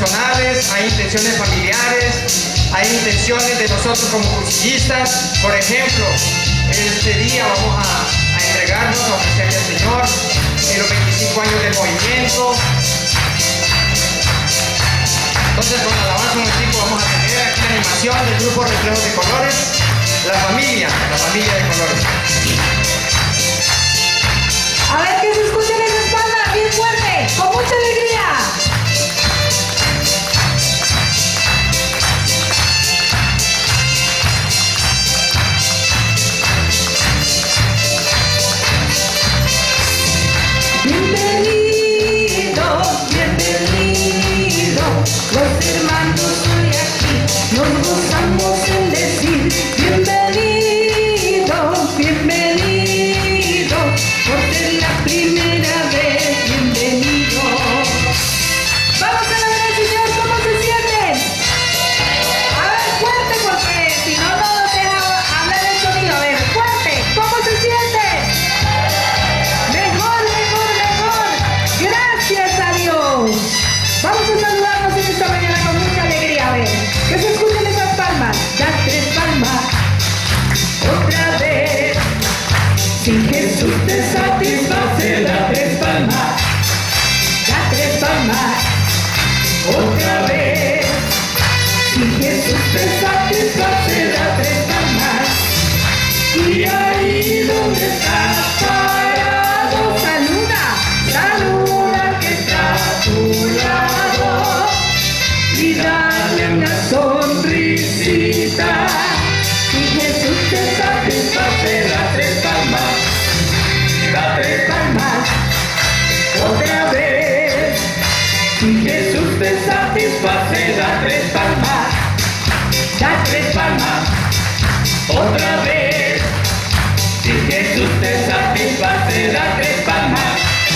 personales, hay intenciones familiares, hay intenciones de nosotros como cursillistas. Por ejemplo, este día vamos a entregarnos, a ofrecerle al Señor en los 25 años del movimiento. Entonces, con alabanza un equipo vamos a tener aquí la animación del grupo Reflejos de Colores, la familia de colores. A ver que se escuchen en la espalda, bien fuerte, con mucha alegría. Los hermanos hoy aquí nos gozamos en decir bienvenido, bienvenido, por ser la primera vez, bienvenido. Vamos a ver al Señor, ¿cómo se siente? A ver, fuerte, porque si no, no nos deja hablar el sonido. A ver, fuerte, ¿cómo se siente? Mejor, mejor, mejor. Gracias a Dios. Vamos a saludarnos en esta mañana con mucha alegría. A ver, que se escuchen esas palmas. Las 3 palmas, otra vez. Si Jesús te satisface, da 3 palmas. Da 3 palmas, otra vez. Si Jesús te satisface, da 3 palmas. Y ahí donde estás parado, saluda, saluda que está a tu lado. Y dale una sonrisita. Si Jesús te satisface, da 3 palmas. Da 3 palmas, otra vez. Si Jesús te satisface, da 3 palmas. Da 3 palmas, otra vez. Si Jesús te satisface, da 3 palmas.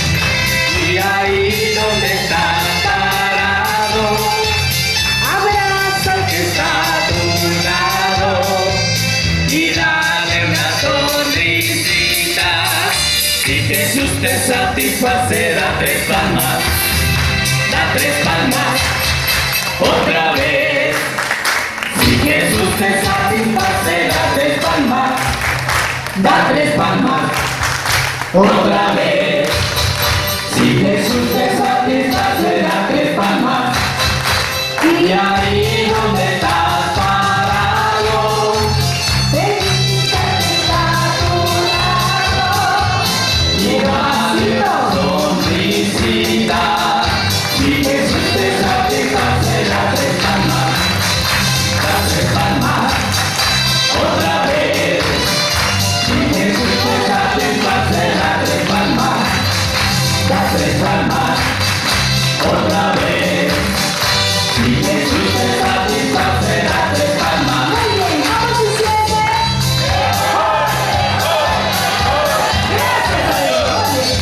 Y ahí donde estás parado, abraza al que está a tu lado y dale una sonrisita. Si Jesús te satisface, da 3 palmas. Da 3 palmas, otra vez. Si Jesús te satisface, da 3 palmas. Da 3 palmas, otra vez. Si Jesús te satisface, da 3 palmas. Y ahí donde estás parado, bendita está a tu lado. Y dale una sonrisita. Si Jesús te satisface, da 3 palmas. Da 3 palmas, otra vez. Si Jesús te satisface, da 3 palmas. Da 3 palmas, otra vez. Si Jesús te satisface, da 3 palmas. Muy bien, ¿cómo se siente? Gracias a Dios.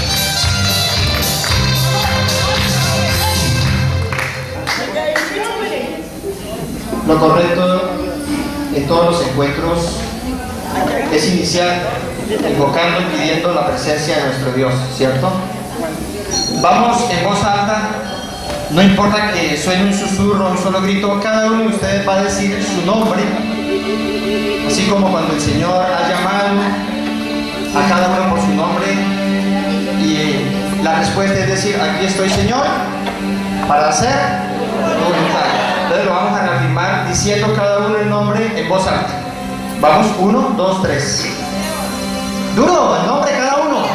Lo correcto en todos los encuentros es iniciar invocando y pidiendo la presencia de nuestro Dios, ¿cierto? Vamos en voz alta, no importa que suene un susurro, un solo grito, cada uno de ustedes va a decir su nombre, así como cuando el Señor ha llamado a cada uno por su nombre, y la respuesta es decir, aquí estoy, Señor, para hacer tu voluntad. Entonces lo vamos a reafirmar diciendo cada uno el nombre en voz alta. Vamos, 1, 2, 3. Duro, el nombre de cada uno.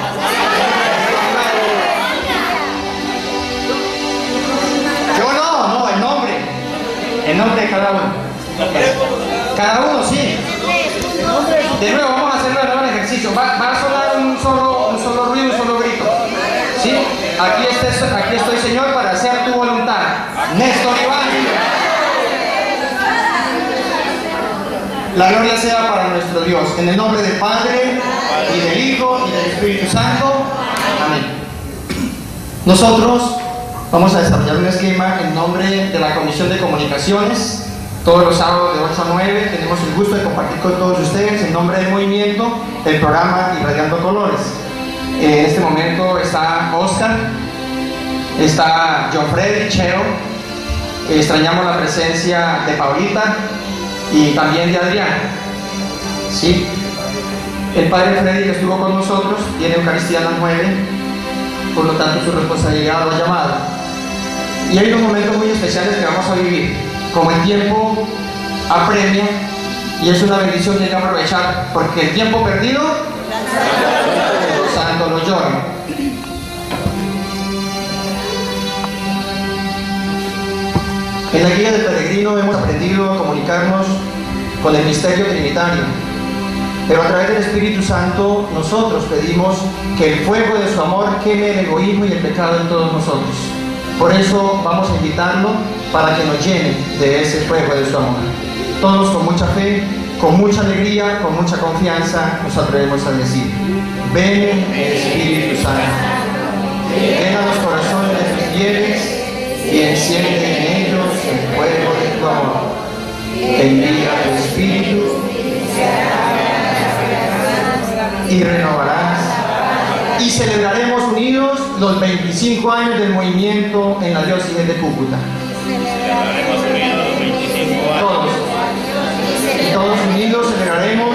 Yo no, el nombre. El nombre de cada uno. Cada uno, sí. De nuevo, vamos a hacerlo de nuevo el ejercicio. Va a sonar un solo ruido, un solo grito. ¿Sí? Aquí estoy, Señor, para hacer tu voluntad. Néstor Iván. La gloria sea para nuestro Dios. En el nombre del Padre, y del Hijo, y del Espíritu Santo. Amén. Nosotros vamos a desarrollar un esquema en nombre de la Comisión de Comunicaciones. Todos los sábados de 8 a 9 tenemos el gusto de compartir con todos ustedes en nombre del movimiento el programa Irradiando Colores. En este momento está Oscar, está John Freddy, Cheo, extrañamos la presencia de Paulita y también de Adrián. ¿Sí? El padre Freddy, que estuvo con nosotros, tiene Eucaristía a las 9, por lo tanto su responsabilidad lo ha llamado. Y hay unos momentos muy especiales que vamos a vivir. Como el tiempo apremia, y es una bendición que hay que aprovechar, porque el tiempo perdido, los santos lo lloran. En la guía del peregrino hemos aprendido a comunicarnos con el misterio trinitario, pero a través del Espíritu Santo nosotros pedimos que el fuego de su amor queme el egoísmo y el pecado en todos nosotros. Por eso vamos a invitarlo para que nos llene de ese fuego de su amor. Todos con mucha fe, con mucha alegría, con mucha confianza nos atrevemos a decir: ven Espíritu Santo, llena los corazones de tus fieles y enciende en ellos el fuego de tu amor. Envía tu Espíritu y renovarás, y celebraremos unidos los 25 años del movimiento en la diócesis de Cúcuta. Todos unidos celebraremos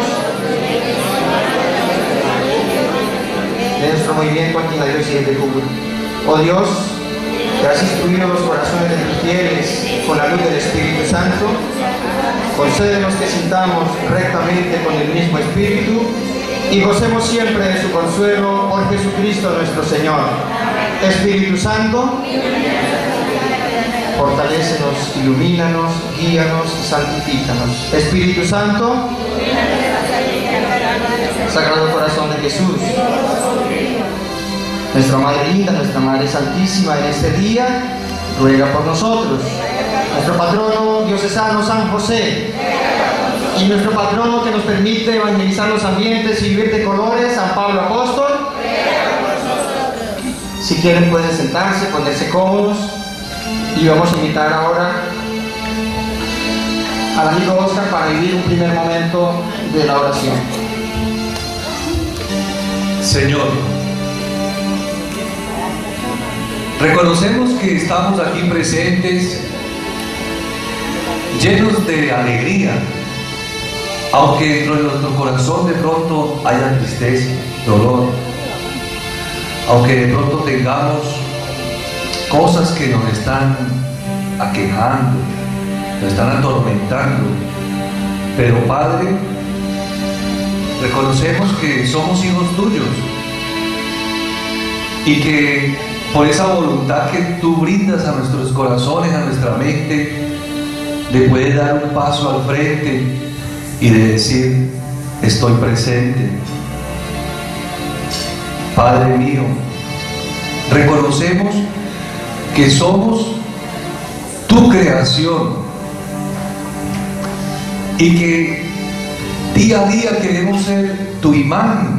nuestro movimiento aquí en la diócesis de Cúcuta. Oh Dios, que has instruido los corazones de tus fieles con la luz del Espíritu Santo, concédenos que sintamos rectamente con el mismo Espíritu y gocemos siempre de su consuelo por Jesucristo nuestro Señor. Espíritu Santo, fortalécenos, ilumínanos, guíanos, santifícanos. Espíritu Santo, Sagrado Corazón de Jesús, nuestra Madre linda, nuestra Madre Santísima, en este día ruega por nosotros. Nuestro patrono diocesano San José, y nuestro patrono que nos permite evangelizar los ambientes y vivir de colores, San Pablo Apóstol. Si quieren pueden sentarse, ponerse cómodos, y vamos a invitar ahora al amigo Oscar para vivir un primer momento de la oración. Señor, reconocemos que estamos aquí presentes llenos de alegría, aunque dentro de nuestro corazón de pronto haya tristeza, dolor, aunque de pronto tengamos cosas que nos están aquejando, nos están atormentando, pero Padre, reconocemos que somos hijos tuyos y que por esa voluntad que tú brindas a nuestros corazones, a nuestra mente, le puedes dar un paso al frente y de decir: estoy presente. Padre mío, reconocemos que somos tu creación y que día a día queremos ser tu imagen.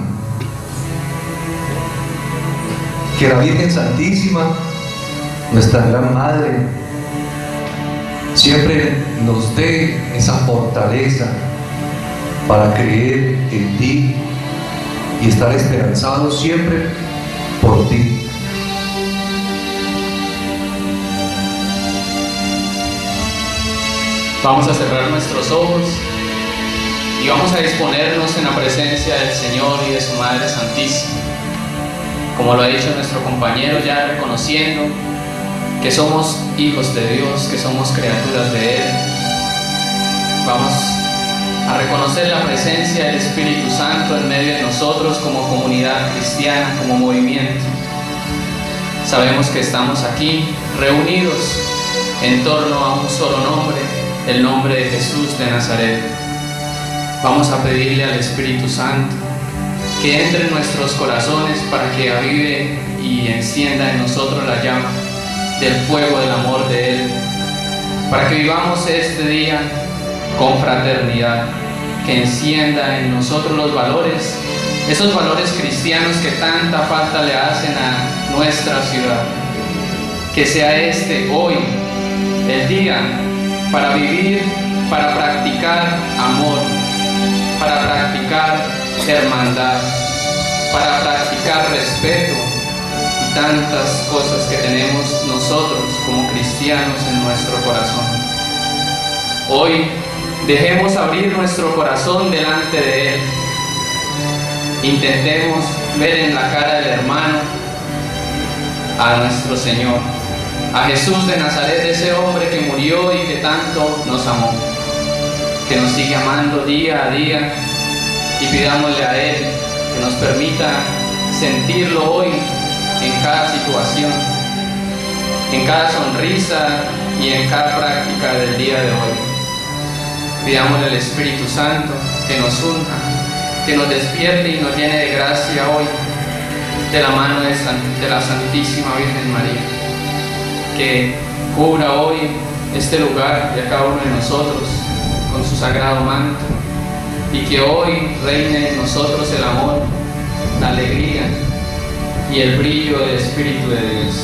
Que la Virgen Santísima, nuestra gran Madre, siempre nos dé esa fortaleza para creer en ti y estar esperanzados siempre por ti. Vamos a cerrar nuestros ojos y vamos a disponernos en la presencia del Señor y de su Madre Santísima. Como lo ha dicho nuestro compañero, ya reconociendo que somos hijos de Dios, que somos criaturas de Él. Vamos a reconocer la presencia del Espíritu Santo en medio de nosotros como comunidad cristiana, como movimiento. Sabemos que estamos aquí reunidos en torno a un solo nombre, el nombre de Jesús de Nazaret. Vamos a pedirle al Espíritu Santo que entre en nuestros corazones para que avive y encienda en nosotros la llama del fuego del amor de Él, para que vivamos este día con fraternidad, que encienda en nosotros los valores, esos valores cristianos que tanta falta le hacen a nuestra ciudad. Que sea este hoy el día para vivir, para practicar amor, para practicar hermandad, para practicar respeto y tantas cosas que tenemos nosotros como cristianos en nuestro corazón. Hoy dejemos abrir nuestro corazón delante de Él. Intentemos ver en la cara del hermano a nuestro Señor, a Jesús de Nazaret, ese hombre que murió y que tanto nos amó, que nos sigue amando día a día, y pidámosle a Él que nos permita sentirlo hoy en cada situación, en cada sonrisa y en cada práctica del día de hoy. Pidámosle al Espíritu Santo que nos unja, que nos despierte y nos llene de gracia hoy, de la mano de la Santísima Virgen María, que cubra hoy este lugar y a cada uno de nosotros con su sagrado manto, y que hoy reine en nosotros el amor, la alegría y el brillo del Espíritu de Dios.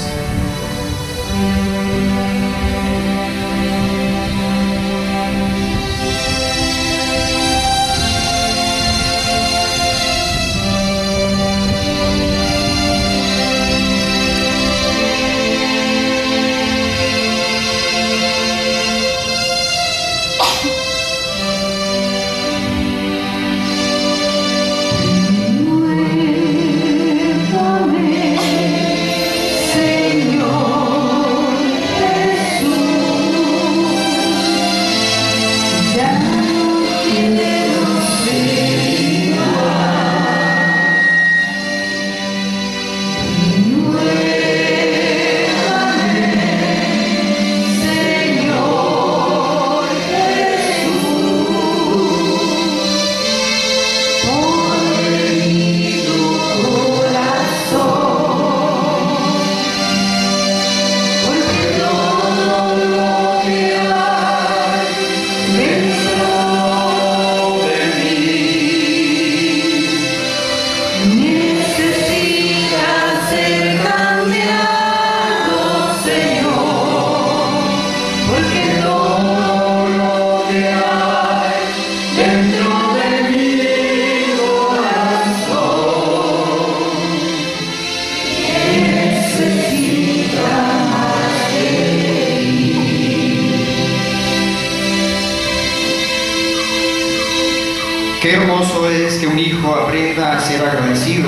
Qué hermoso es que un hijo aprenda a ser agradecido.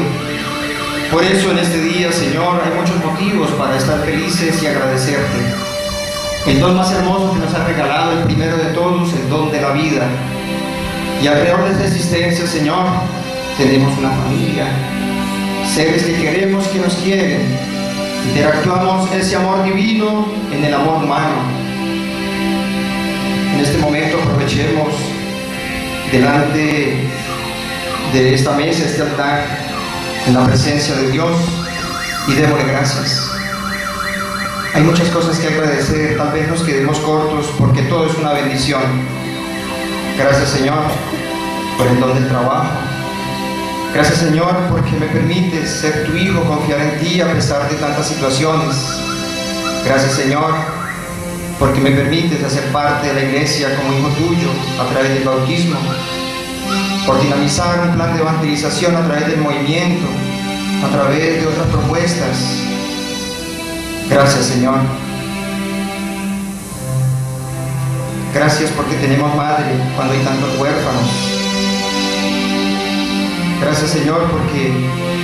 Por eso en este día, Señor, hay muchos motivos para estar felices y agradecerte. El don más hermoso que nos ha regalado, el primero de todos, el don de la vida. Y alrededor de esta existencia, Señor, tenemos una familia, seres que queremos, que nos quieren. Interactuamos ese amor divino en el amor humano. En este momento aprovechemos delante de esta mesa, este altar, en la presencia de Dios, y démosle gracias. Hay muchas cosas que agradecer, tal vez nos quedemos cortos porque todo es una bendición. Gracias, Señor, por el don del trabajo. Gracias, Señor, porque me permites ser tu hijo, confiar en ti a pesar de tantas situaciones. Gracias, Señor, porque me permites hacer parte de la iglesia como hijo tuyo a través del bautismo, por dinamizar un plan de evangelización a través del movimiento, a través de otras propuestas. Gracias, Señor. Gracias porque tenemos madre cuando hay tantos huérfanos. Gracias, Señor, porque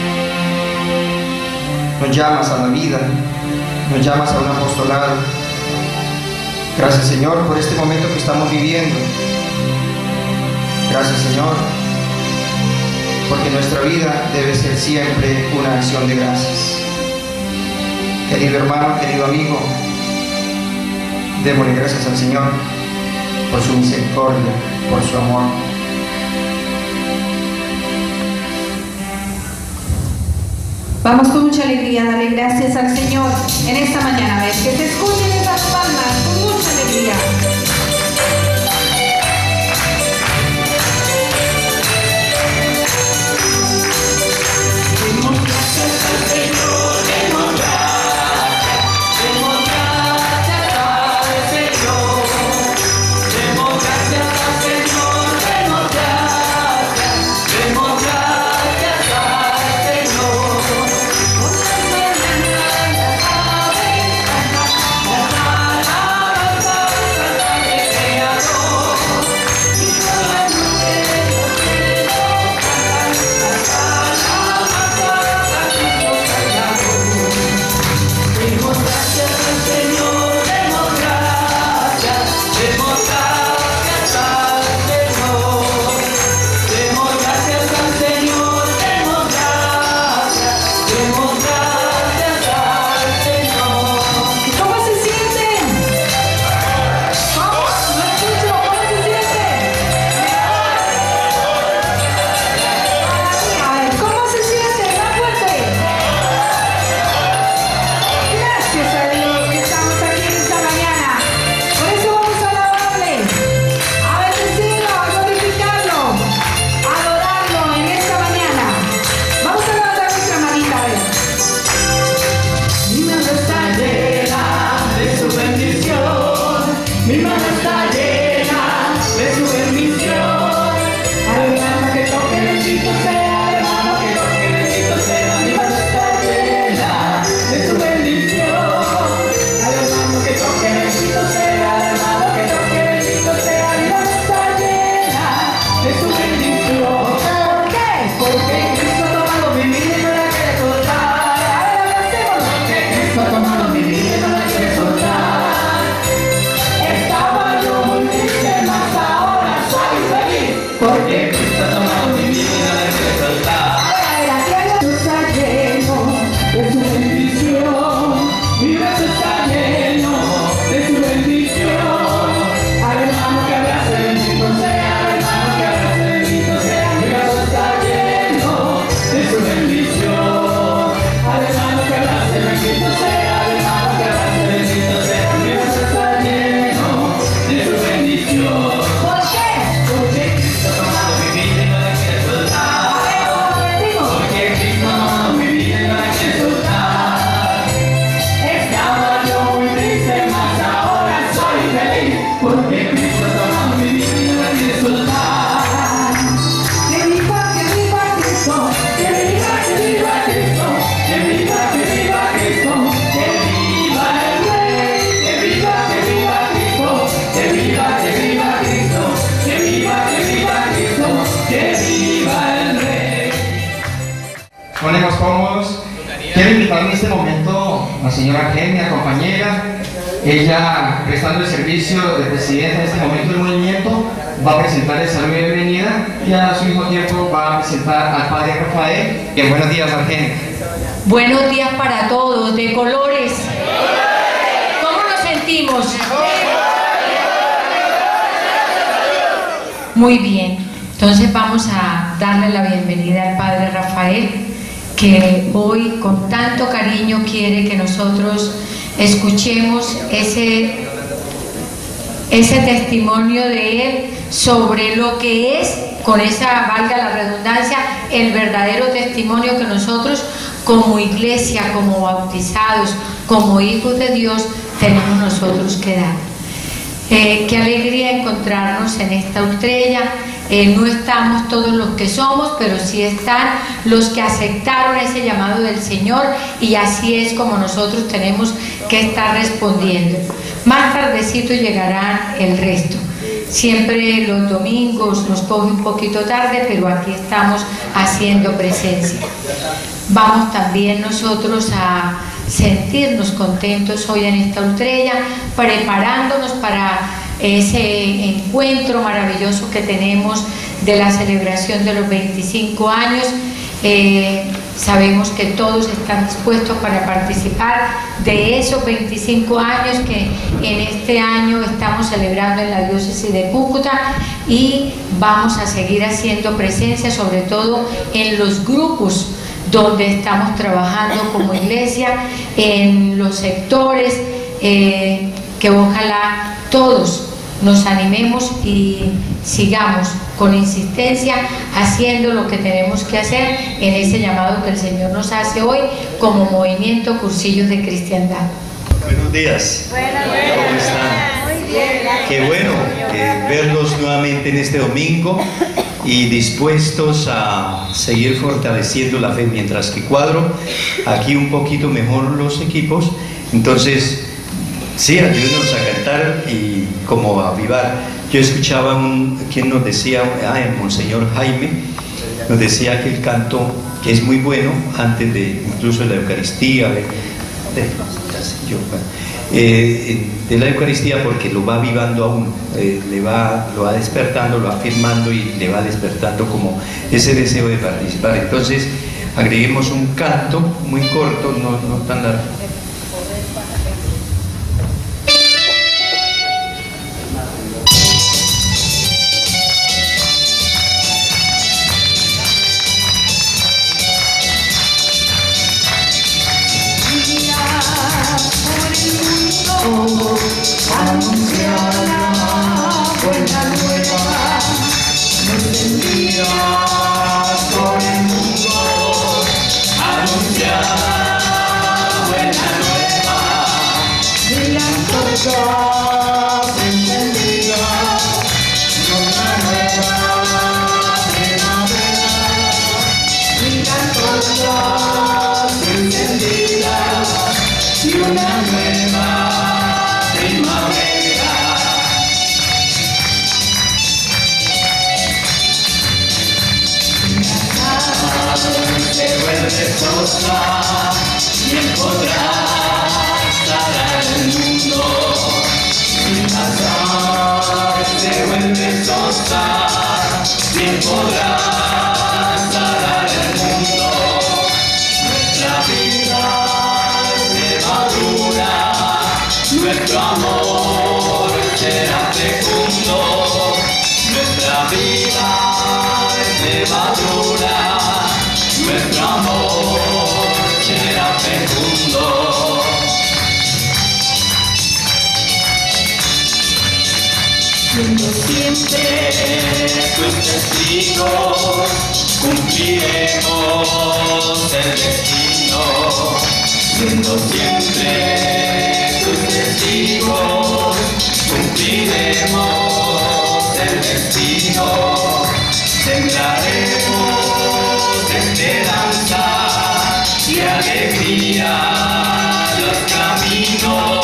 nos llamas a la vida, nos llamas a un apostolado. Gracias, Señor, por este momento que estamos viviendo. Gracias, Señor, porque nuestra vida debe ser siempre una acción de gracias. Querido hermano, querido amigo, démosle gracias al Señor por su misericordia, por su amor. Vamos con mucha alegría a darle gracias al Señor en esta mañana. A ver, que se escuchen esas palmas con mucha alegría. Gracias. cómodos. Quiero invitar en este momento a la señora Genia, compañera. Ella, prestando el servicio de presidenta en este momento del movimiento, va a presentar el saludo de bienvenida y a su mismo tiempo va a presentar al padre Rafael. Bien, buenos días, Argelia. Buenos días para todos, de colores. ¿Cómo nos sentimos? Muy bien. Entonces vamos a darle la bienvenida al padre Rafael, que hoy con tanto cariño quiere que nosotros escuchemos ese testimonio de él sobre lo que es, con esa, valga la redundancia, el verdadero testimonio que nosotros como iglesia, como bautizados, como hijos de Dios, tenemos nosotros que dar. Qué alegría encontrarnos en esta Utrella. No estamos todos los que somos, pero sí están los que aceptaron ese llamado del Señor, y así es como nosotros tenemos que estar respondiendo. Más tardecito llegarán el resto. Siempre los domingos nos coge un poquito tarde, pero aquí estamos haciendo presencia. Vamos también nosotros a sentirnos contentos hoy en esta Utrella, preparándonos para ese encuentro maravilloso que tenemos de la celebración de los 25 años. Sabemos que todos están dispuestos para participar de esos 25 años que en este año estamos celebrando en la diócesis de Cúcuta, y vamos a seguir haciendo presencia, sobre todo en los grupos donde estamos trabajando como iglesia, en los sectores, que ojalá todos nos animemos y sigamos con insistencia haciendo lo que tenemos que hacer en ese llamado que el Señor nos hace hoy como movimiento Cursillos de Cristiandad. Buenos días. ¿Cómo están? Muy bien. Qué bueno verlos nuevamente en este domingo y dispuestos a seguir fortaleciendo la fe, mientras que cuadro aquí un poquito mejor los equipos. Entonces, sí, ayúdenos a cantar y como a avivar. Yo escuchaba quien nos decía, el Monseñor Jaime, nos decía que el canto, que es muy bueno, antes de incluso de la Eucaristía, de la Eucaristía, porque lo va avivando a uno, lo va despertando, lo va afirmando y le va despertando como ese deseo de participar. Entonces, agreguemos un canto muy corto, no tan largo. Nuestro amor será fecundo, nuestra vida es levadura, nuestro amor será fecundo. Siendo siempre tus testigos, cumpliremos el destino. Siendo siempre tus testigos, cumpliremos el destino. Sembraremos esperanza y alegría los caminos.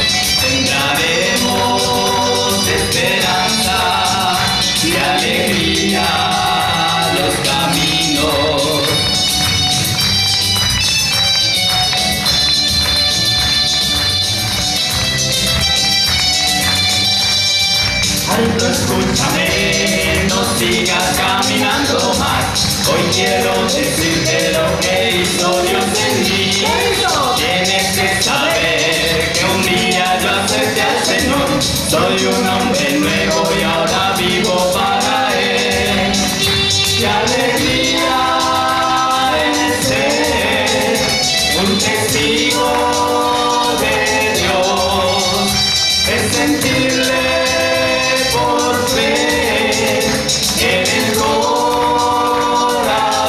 Sembraremos esperanza y alegría los caminos. sigas caminando más. Hoy quiero decirte lo que hizo Dios en mí. Tienes que saber que un día yo acepté al Señor. Soy un hombre nuevo y ahora vivo para Él. ¡Qué alegría es ser un testigo de Dios! Es sentirle por fe en el corazón.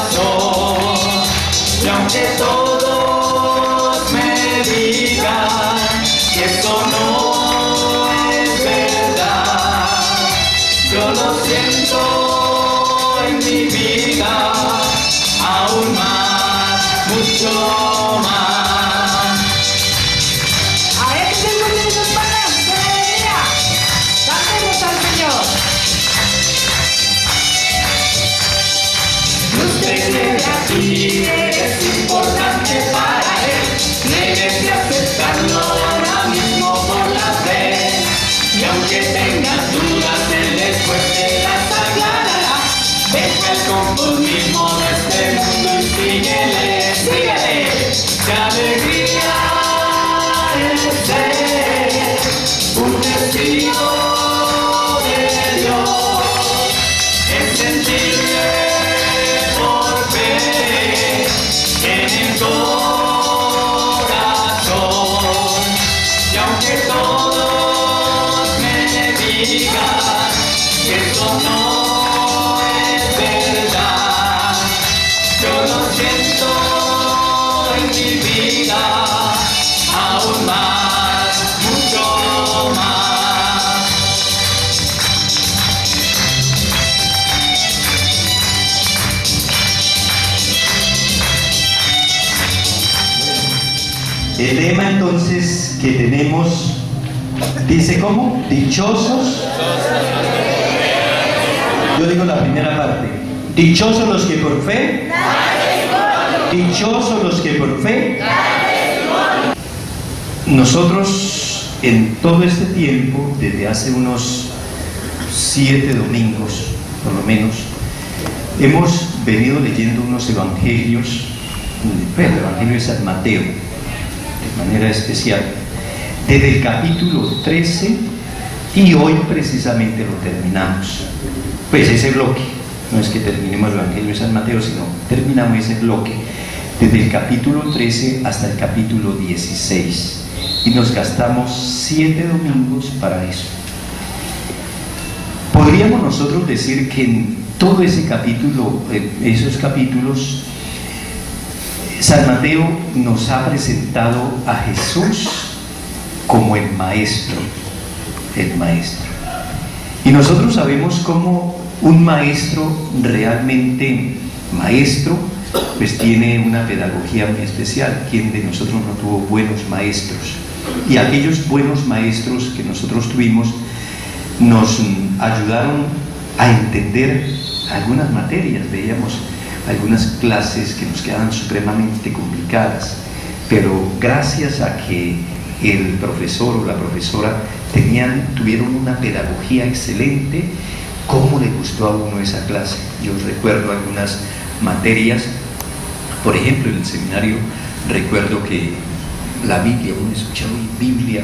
Y aunque todos me digan que eso no es verdad, yo lo siento en mi vida aún más, mucho más. A ver, que se escuchen sus palmas de alegría. Cantemos al Señor. Usted desde aquí eres importante para Él. Debes de aceptarlo ahora mismo por la fe. Y aunque tengas dudas, Él después te las aclarará. Deja el conformismo de este mundo y síguele, síguele. ¡Qué alegría es ser un testigo de Dios! Es sentirle por fe en el corazón. Y aunque todos me digan que eso no es verdad, yo lo siento en mi vida aún más, mucho más. El lema entonces que tenemos dice ¿cómo? Dichosos. Yo digo la primera parte. Dichosos los que por fe. Dichosos los que por fe. Nosotros en todo este tiempo, desde hace unos 7 domingos por lo menos, hemos venido leyendo unos evangelios, el evangelio de San Mateo, de manera especial, desde el capítulo 13, y hoy precisamente lo terminamos. Pues ese bloque, no es que terminemos el evangelio de San Mateo, sino terminamos ese bloque desde el capítulo 13 hasta el capítulo 16, y nos gastamos 7 domingos para eso. Podríamos nosotros decir que en todo ese capítulo, esos capítulos, San Mateo nos ha presentado a Jesús como el Maestro, el Maestro. Y nosotros sabemos cómo un maestro realmente maestro, pues tiene una pedagogía muy especial. ¿Quién de nosotros no tuvo buenos maestros? Y aquellos buenos maestros que nosotros tuvimos nos ayudaron a entender algunas materias. Veíamos algunas clases que nos quedaban supremamente complicadas, pero gracias a que el profesor o la profesora tuvieron una pedagogía excelente, ¿cómo le gustó a uno esa clase? Yo recuerdo algunas materias, por ejemplo en el seminario recuerdo que la Biblia, uno escuchaba Biblia,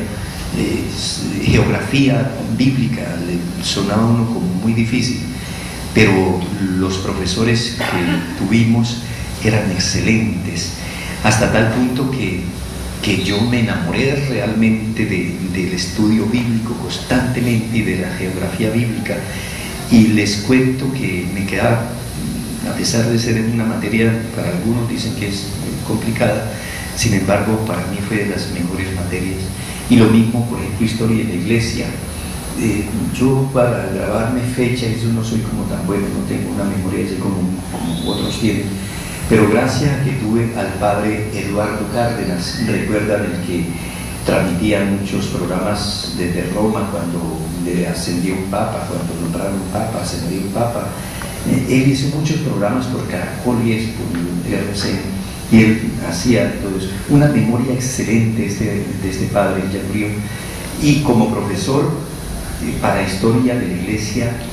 geografía bíblica, le sonaba a uno como muy difícil, pero los profesores que tuvimos eran excelentes, hasta tal punto que yo me enamoré realmente del estudio bíblico constantemente y de la geografía bíblica, y les cuento que me quedaba, a pesar de ser una materia, para algunos dicen que es complicada, sin embargo para mí fue de las mejores materias. Y lo mismo, por ejemplo, historia de la iglesia. Yo para grabarme fechas, eso no soy como tan bueno, no tengo una memoria así como otros tienen, pero gracias a que tuve al padre Eduardo Cárdenas, recuerdan el que transmitía muchos programas desde Roma cuando le ascendió un papa, cuando nombraron un papa, ascendió un papa. Él hizo muchos programas por Caracol y por RCN, y él hacía todo eso. Una memoria excelente de este padre, ya murió. Y como profesor para historia de la iglesia,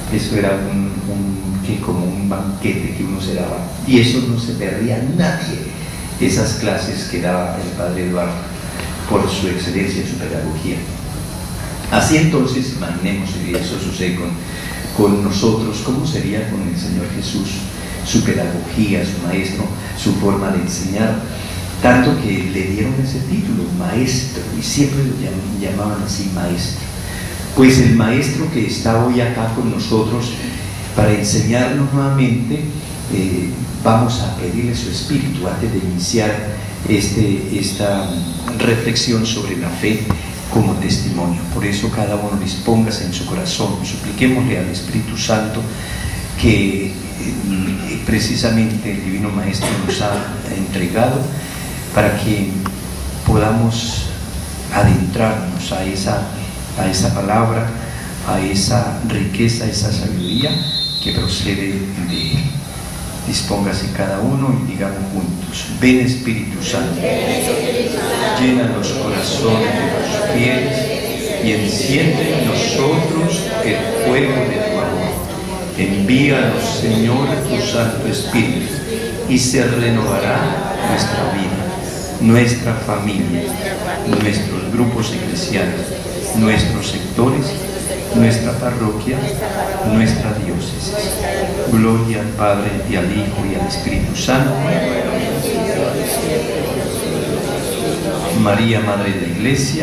Eso era como un banquete que uno se daba, y eso no se perdía nadie, esas clases que daba el padre Eduardo, por su excelencia y su pedagogía. Así entonces, imaginemos, si eso sucede con nosotros, ¿cómo sería con el Señor Jesús? Su pedagogía, su maestro, su forma de enseñar, tanto que le dieron ese título, maestro, y siempre lo llamaban así, maestro. Pues el maestro que está hoy acá con nosotros para enseñarnos nuevamente, vamos a pedirle su espíritu antes de iniciar esta reflexión sobre la fe como testimonio. Por eso cada uno dispóngase en su corazón, supliquémosle al Espíritu Santo que precisamente el Divino Maestro nos ha entregado para que podamos adentrarnos a esa palabra, a esa riqueza, a esa sabiduría que procede de Él. Dispóngase cada uno y digamos juntos: ven Espíritu Santo, llena los corazones de tus fieles y enciende en nosotros el fuego de tu amor. Envíanos, Señor, tu Santo Espíritu, y se renovará nuestra vida, nuestra familia, nuestros grupos eclesiales, nuestros sectores, nuestra parroquia, nuestra diócesis. Gloria al Padre, y al Hijo, y al Espíritu Santo. María, Madre de la Iglesia.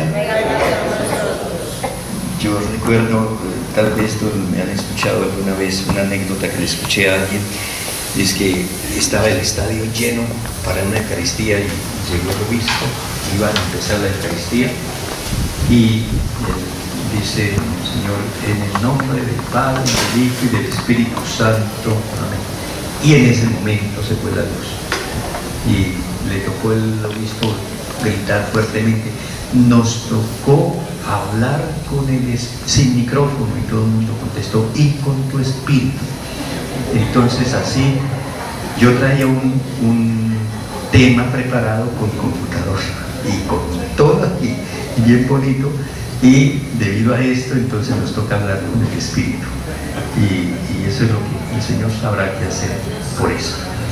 Yo recuerdo, tal vez esto me han escuchado alguna vez, una anécdota que le escuché a alguien, es que estaba el estadio lleno para una Eucaristía y llegó el obispo, iban a empezar la Eucaristía y dice: Señor, en el nombre del Padre, del Hijo y del Espíritu Santo, amén. Y en ese momento se fue la luz y le tocó el obispo gritar fuertemente: nos tocó hablar con él sin micrófono, y todo el mundo contestó: y con tu espíritu. Entonces así yo traía un tema preparado con computador y con todo aquí bien bonito, y debido a esto entonces nos toca hablar con el espíritu, y eso es lo que el Señor sabrá qué hacer por eso.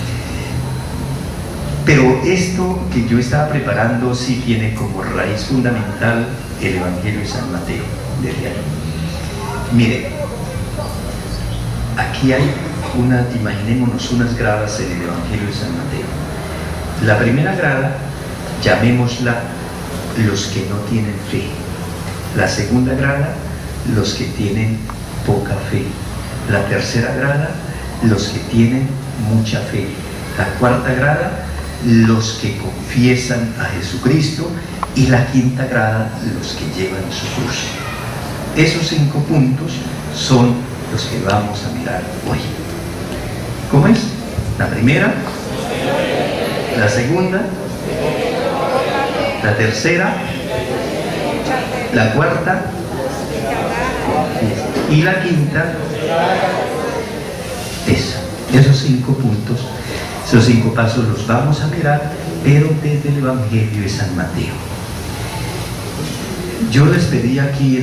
Pero esto que yo estaba preparando sí tiene como raíz fundamental el Evangelio de San Mateo, desde ahí. Mire, aquí hay imaginémonos unas gradas en el Evangelio de San Mateo. La primera grada, llamémosla los que no tienen fe. La segunda grada, los que tienen poca fe. La tercera grada, los que tienen mucha fe. La cuarta grada, los que confiesan a Jesucristo, y la quinta grada, los que llevan su cruz. Esos 5 puntos son los que vamos a mirar hoy. ¿Cómo es? La primera, la segunda, la tercera, la cuarta y la quinta. Esos 5 puntos, esos 5 pasos los vamos a mirar, pero desde el Evangelio de San Mateo. Yo les pedí aquí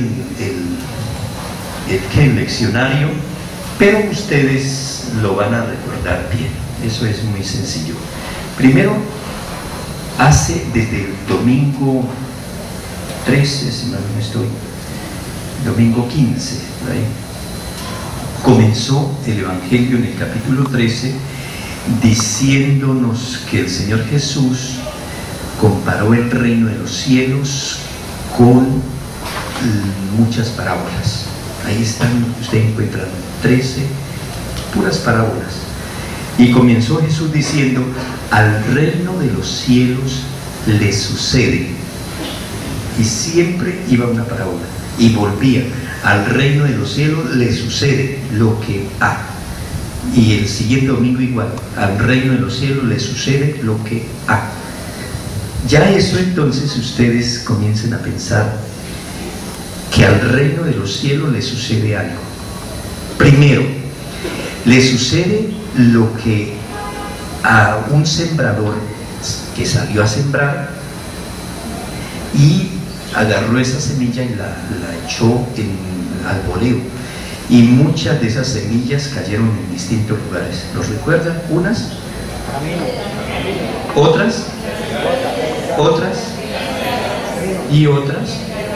el leccionario, pero ustedes lo van a recordar bien. Eso es muy sencillo. Primero, desde el domingo 13, si mal no estoy, domingo 15, por ahí, comenzó el Evangelio en el capítulo 13 diciéndonos que el Señor Jesús comparó el reino de los cielos con muchas parábolas. Ahí están, ustedes encuentran 13 puras parábolas. Y comenzó Jesús diciendo: al reino de los cielos le sucede. Y siempre iba una parábola y volvía: al reino de los cielos le sucede lo que ha. Y el siguiente domingo igual: al reino de los cielos le sucede lo que ha. Ya eso, entonces ustedes comiencen a pensar que al reino de los cielos le sucede algo. Primero, le sucede lo que a un sembrador que salió a sembrar y agarró esa semilla y la echó al voleo, y muchas de esas semillas cayeron en distintos lugares. ¿Los recuerdan? Unas, otras, y otras.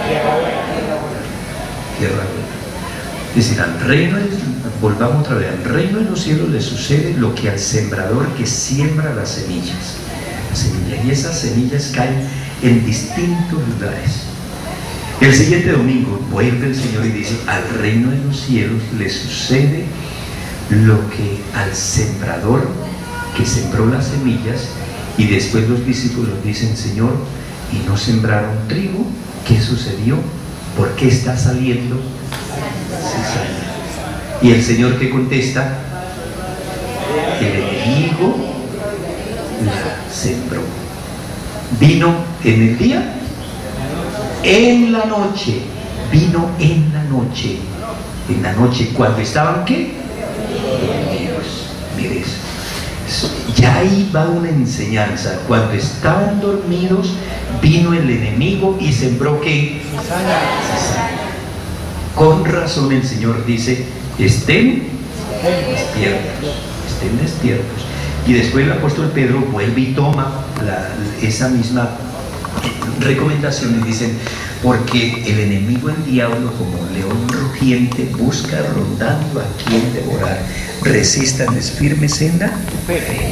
Tierra buena. Es decir, al reino, volvamos otra vez, al reino de los cielos le sucede lo que al sembrador que siembra las semillas. Y esas semillas caen en distintos lugares. El siguiente domingo vuelve el Señor y dice, al reino de los cielos le sucede lo que al sembrador que sembró las semillas. Y después los discípulos dicen, Señor, ¿y no sembraron trigo? ¿Qué sucedió? ¿Por qué está saliendo? Cizaña. Y el Señor que contesta, el enemigo la sembró. Vino en el día, en la noche, vino en la noche. En la noche, cuando estaban, ¿qué? Dormidos. Mire eso. Ya ahí va una enseñanza. Cuando estaban dormidos, vino el enemigo y sembró, ¿qué? Cizaña. Con razón el Señor dice, estén despiertos, estén despiertos. Y después el apóstol Pedro vuelve y toma esa misma recomendación y dicen, porque el enemigo, el diablo, como león rugiente, busca rondando a quien devorar. Resístanles firmes en la fe.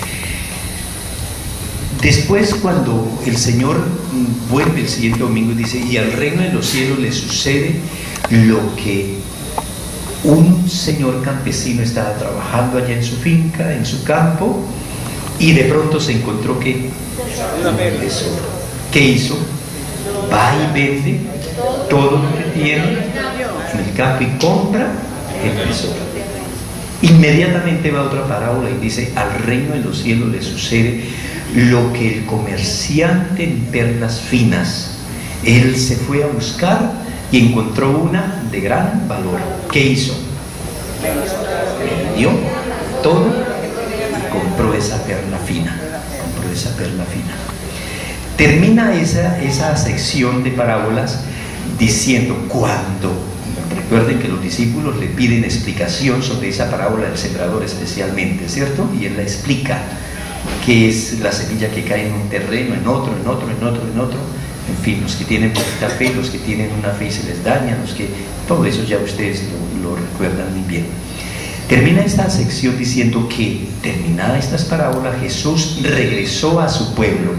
Después, cuando el Señor vuelve el siguiente domingo y dice, y al reino de los cielos le sucede lo que un señor campesino estaba trabajando allá en su finca, en su campo, y de pronto se encontró que un tesoro. ¿Qué hizo? Va y vende todo lo que tiene en el campo y compra el tesoro. Inmediatamente va a otra parábola y dice, al reino de los cielos le sucede lo que el comerciante en perlas finas, él se fue a buscar y encontró una de gran valor. ¿Qué hizo? Vendió todo y compró esa perla fina. Compró esa perla fina. Termina esa sección de parábolas diciendo cuando, recuerden que los discípulos le piden explicación sobre esa parábola del sembrador especialmente, ¿cierto? Y él la explica, qué es la semilla que cae en un terreno, en otro, en fin, los que tienen poquita fe, los que tienen una fe y se les daña, todo eso ya ustedes lo recuerdan muy bien. Termina esta sección diciendo que, terminadas estas parábolas, Jesús regresó a su pueblo,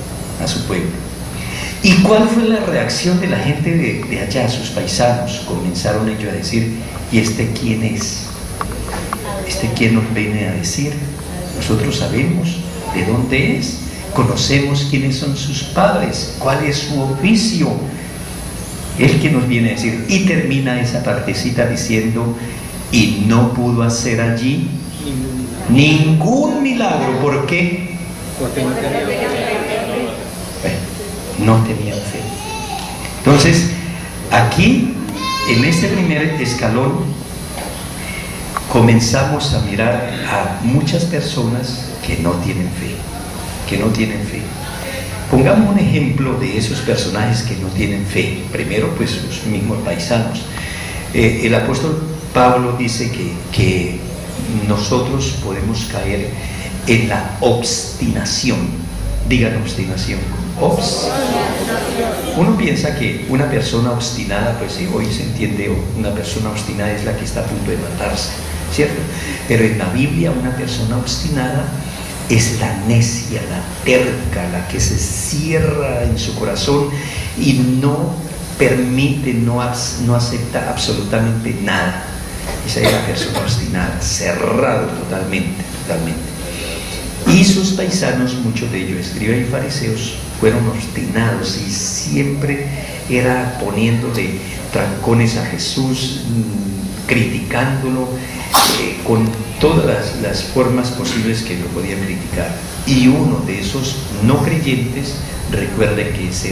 ¿Y cuál fue la reacción de la gente de allá, sus paisanos? Comenzaron ellos a decir, ¿y este quién es? ¿Este quién nos viene a decir? Nosotros sabemos de dónde es, conocemos quiénes son sus padres, cuál es su oficio. Él que nos viene a decir, y termina esa partecita diciendo, y no pudo hacer allí ningún milagro. ¿Por qué? Porque no tenía fe. No tenían fe. Entonces, aquí, en este primer escalón, comenzamos a mirar a muchas personas que no tienen fe, Pongamos un ejemplo de esos personajes que no tienen fe. Primero, pues los mismos paisanos. El apóstol Pablo dice que nosotros podemos caer en la obstinación. Digan obstinación. Uno piensa que una persona obstinada, pues si hoy se entiende, una persona obstinada es la que está a punto de matarse, ¿cierto? Pero en la Biblia una persona obstinada es la necia, la terca, la que se cierra en su corazón y no permite, no acepta absolutamente nada. Esa es la persona obstinada, cerrado totalmente. Y sus paisanos, muchos de ellos, escribas y fariseos, fueron obstinados y siempre era poniéndole trancones a Jesús, criticándolo con todas las formas posibles que lo podían criticar. Y uno de esos no creyentes, recuerden que es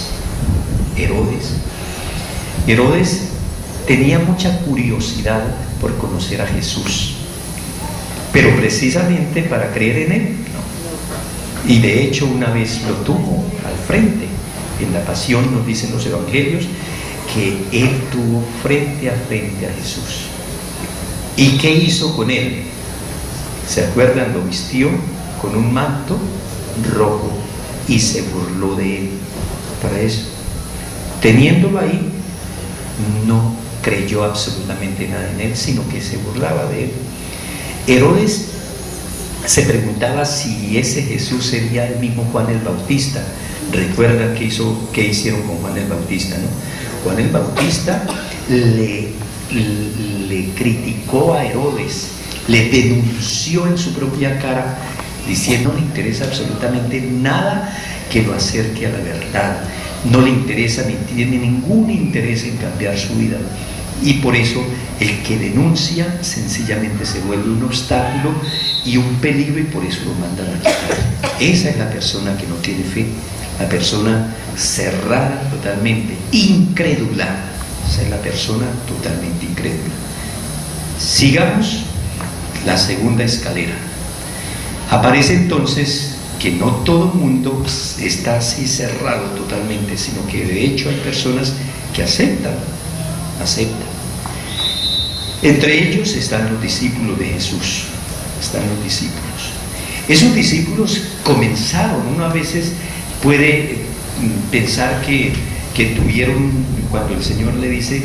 Herodes tenía mucha curiosidad por conocer a Jesús, pero precisamente para creer en él, no. Y de hecho una vez lo tuvo al frente, en la pasión, nos dicen los evangelios, que él tuvo frente a frente a Jesús. ¿Y qué hizo con él? ¿Se acuerdan? Lo vistió con un manto rojo y se burló de él. Para eso, teniéndolo ahí, no creyó absolutamente nada en él, sino que se burlaba de él. Herodes se preguntaba si ese Jesús sería el mismo Juan el Bautista. Recuerdan qué hicieron con Juan el Bautista, ¿no? Juan el Bautista le criticó a Herodes, le denunció en su propia cara, diciendo no le interesa absolutamente nada que lo acerque a la verdad, no le interesa ni tiene ningún interés en cambiar su vida. Y por eso el que denuncia sencillamente se vuelve un obstáculo y un peligro, y por eso lo mandan a quitar. Esa es la persona que no tiene fe, la persona cerrada totalmente, incrédula. Esa es la persona totalmente incrédula. Sigamos la segunda escalera. Aparece entonces que no todo el mundo está así cerrado totalmente, sino que de hecho hay personas que aceptan. Entre ellos están los discípulos de Jesús, están los discípulos. Esos discípulos comenzaron, uno a veces puede pensar que tuvieron, cuando el Señor le dice,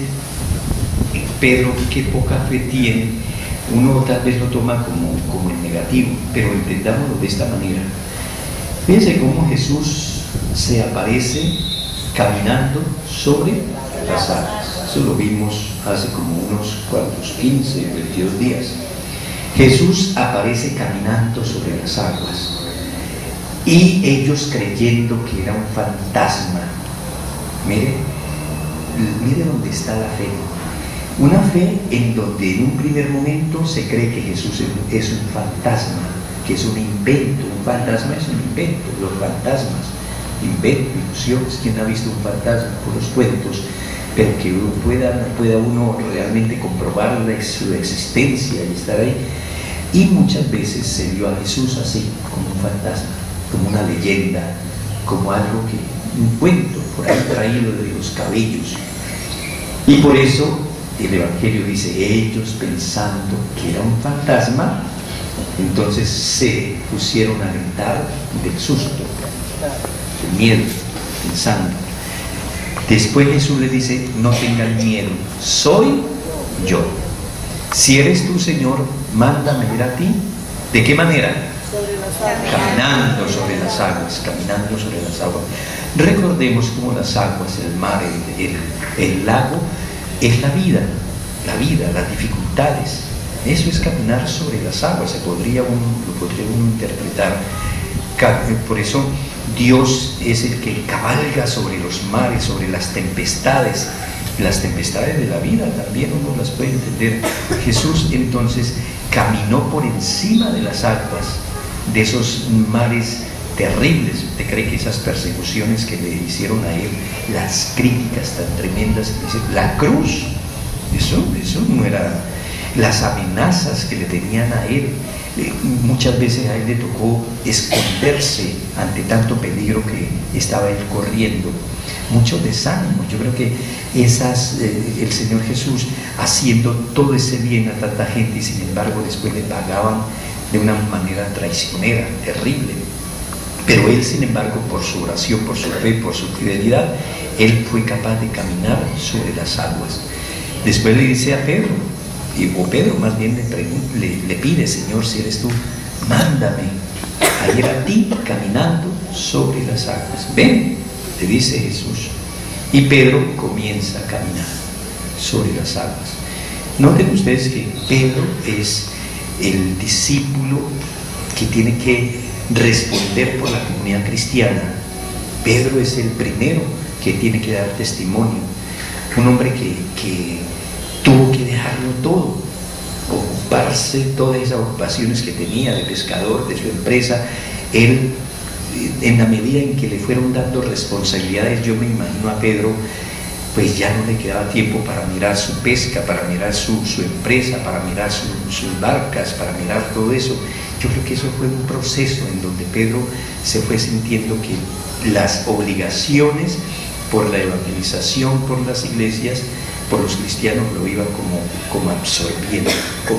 Pedro, qué poca fe tiene, uno tal vez lo toma como en negativo, pero entendámoslo de esta manera. Fíjense cómo Jesús se aparece caminando sobre las aguas. Eso lo vimos hace como unos cuantos 15, 22 días. Jesús aparece caminando sobre las aguas y ellos creyendo que era un fantasma. Mire dónde está la fe. Una fe en donde en un primer momento se cree que Jesús es un fantasma, que es un invento. Un fantasma es un invento. Los fantasmas, invento, ilusiones. ¿Quién ha visto un fantasma? Por los cuentos. Pero que pueda uno realmente comprobar su existencia y estar ahí. Y muchas veces se vio a Jesús así, como un fantasma, como una leyenda, como algo que, un cuento por ahí traído de los cabellos. Y por eso el Evangelio dice, ellos pensando que era un fantasma, entonces se pusieron a gritar del susto, del miedo, pensando. Después Jesús les dice, no tengan miedo, soy yo. Si eres tú, Señor, mándame ir a ti. ¿De qué manera? Caminando sobre las aguas, caminando sobre las aguas. Recordemos cómo las aguas, el mar, el lago, es la vida, las dificultades. Eso es caminar sobre las aguas, lo podría uno interpretar. Por eso Dios es el que cabalga sobre los mares, sobre las tempestades de la vida también uno las puede entender. Jesús entonces caminó por encima de las aguas, de esos mares terribles. ¿Usted cree que esas persecuciones que le hicieron a él, las críticas tan tremendas, la cruz, eso no era, las amenazas que le tenían a él? Muchas veces a él le tocó esconderse ante tanto peligro que estaba él corriendo. Mucho desánimo. Yo creo que el Señor Jesús haciendo todo ese bien a tanta gente, y sin embargo después le pagaban de una manera traicionera, terrible. Pero él, sin embargo, por su oración, por su fe, por su fidelidad, él fue capaz de caminar sobre las aguas. Después le dice a Pedro, o Pedro más bien le pide, Señor, si eres tú, mándame a ir a ti caminando sobre las aguas. Ven, le dice Jesús. Y Pedro comienza a caminar sobre las aguas. Noten ustedes que Pedro es el discípulo que tiene que responder por la comunidad cristiana. Pedro es el primero que tiene que dar testimonio. Un hombre que tuvo que dejarlo todo, ocuparse de todas esas ocupaciones que tenía de pescador, de su empresa. Él, en la medida en que le fueron dando responsabilidades, yo me imagino a Pedro, pues ya no le quedaba tiempo para mirar su pesca, para mirar su empresa, para mirar sus barcas, para mirar todo eso. Yo creo que eso fue un proceso en donde Pedro se fue sintiendo que las obligaciones por la evangelización, por las iglesias, por los cristianos, lo iban como absorbiendo.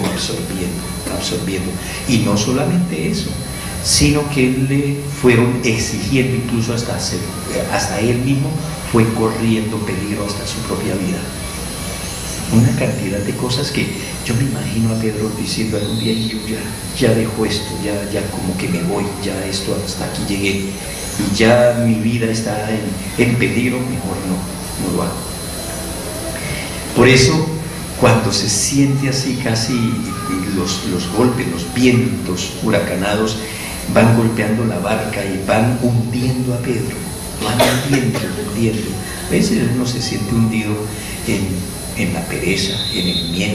Y no solamente eso, sino que le fueron exigiendo, incluso hasta él mismo fue corriendo peligro hasta su propia vida. Una cantidad de cosas que yo me imagino a Pedro diciendo algún día: yo ya dejo esto, ya como que me voy, ya esto hasta aquí llegué, y ya mi vida está en peligro, mejor no lo hago. Por eso, cuando se siente así, casi los golpes, los vientos huracanados van golpeando la barca y van hundiendo a Pedro, van hundiendo. A veces uno se siente hundido en la pereza, en el miedo,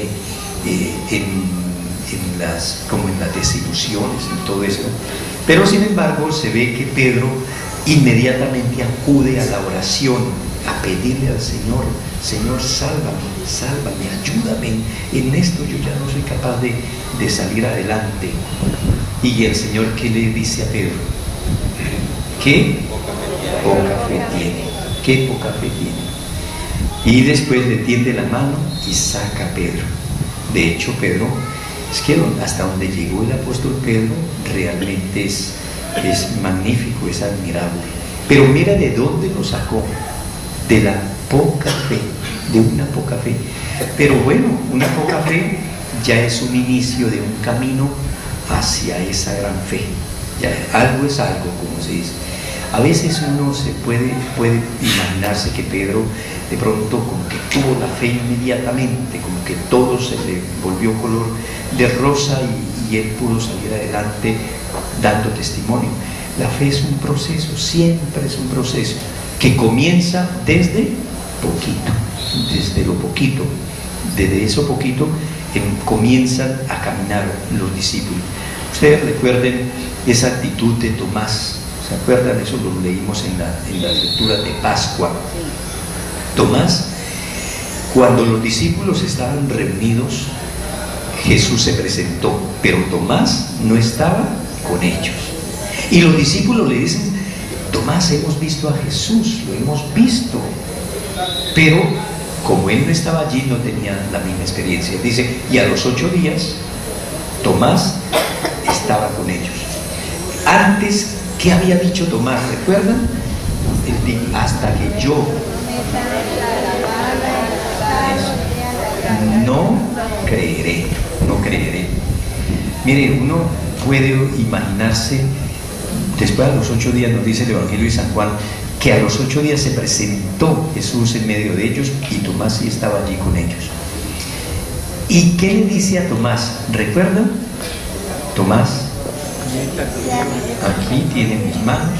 como en las desilusiones, en todo esto. Pero sin embargo se ve que Pedro inmediatamente acude a la oración, a pedirle al Señor: Señor, sálvame, ayúdame en esto, yo ya no soy capaz de salir adelante. Y el Señor, ¿qué le dice a Pedro? ¿Qué poca fe tiene? ¿Qué poca fe tiene? Y después le tiende la mano y saca a Pedro. De hecho, Pedro, es que hasta donde llegó el apóstol Pedro realmente es magnífico, es admirable. Pero mira de dónde lo sacó: de la poca fe, de una poca fe. Pero bueno, una poca fe ya es un inicio de un camino hacia esa gran fe. Ya, algo es algo, como se dice. A veces uno se puede imaginarse que Pedro de pronto como que tuvo la fe inmediatamente, como que todo se le volvió color de rosa y él pudo salir adelante dando testimonio. La fe es un proceso, siempre es un proceso que comienza desde poquito, desde lo poquito. Desde eso poquito comienzan a caminar los discípulos. Ustedes recuerden esa actitud de Tomás. ¿Se acuerdan? Eso lo leímos en la lectura de Pascua. Tomás, cuando los discípulos estaban reunidos, Jesús se presentó, pero Tomás no estaba con ellos. Y los discípulos le dicen: Tomás, hemos visto a Jesús, lo hemos visto. Pero como él no estaba allí, no tenía la misma experiencia. Dice: y a los 8 días, Tomás estaba con ellos. Antes, ¿qué había dicho Tomás? ¿Recuerdan? Él dijo: hasta que yo no creeré. Mire, uno puede imaginarse, después de los 8 días, nos dice el Evangelio de San Juan, que a los 8 días se presentó Jesús en medio de ellos y Tomás sí estaba allí con ellos. ¿Y qué le dice a Tomás? ¿Recuerdan? Tomás, aquí tienen mis manos,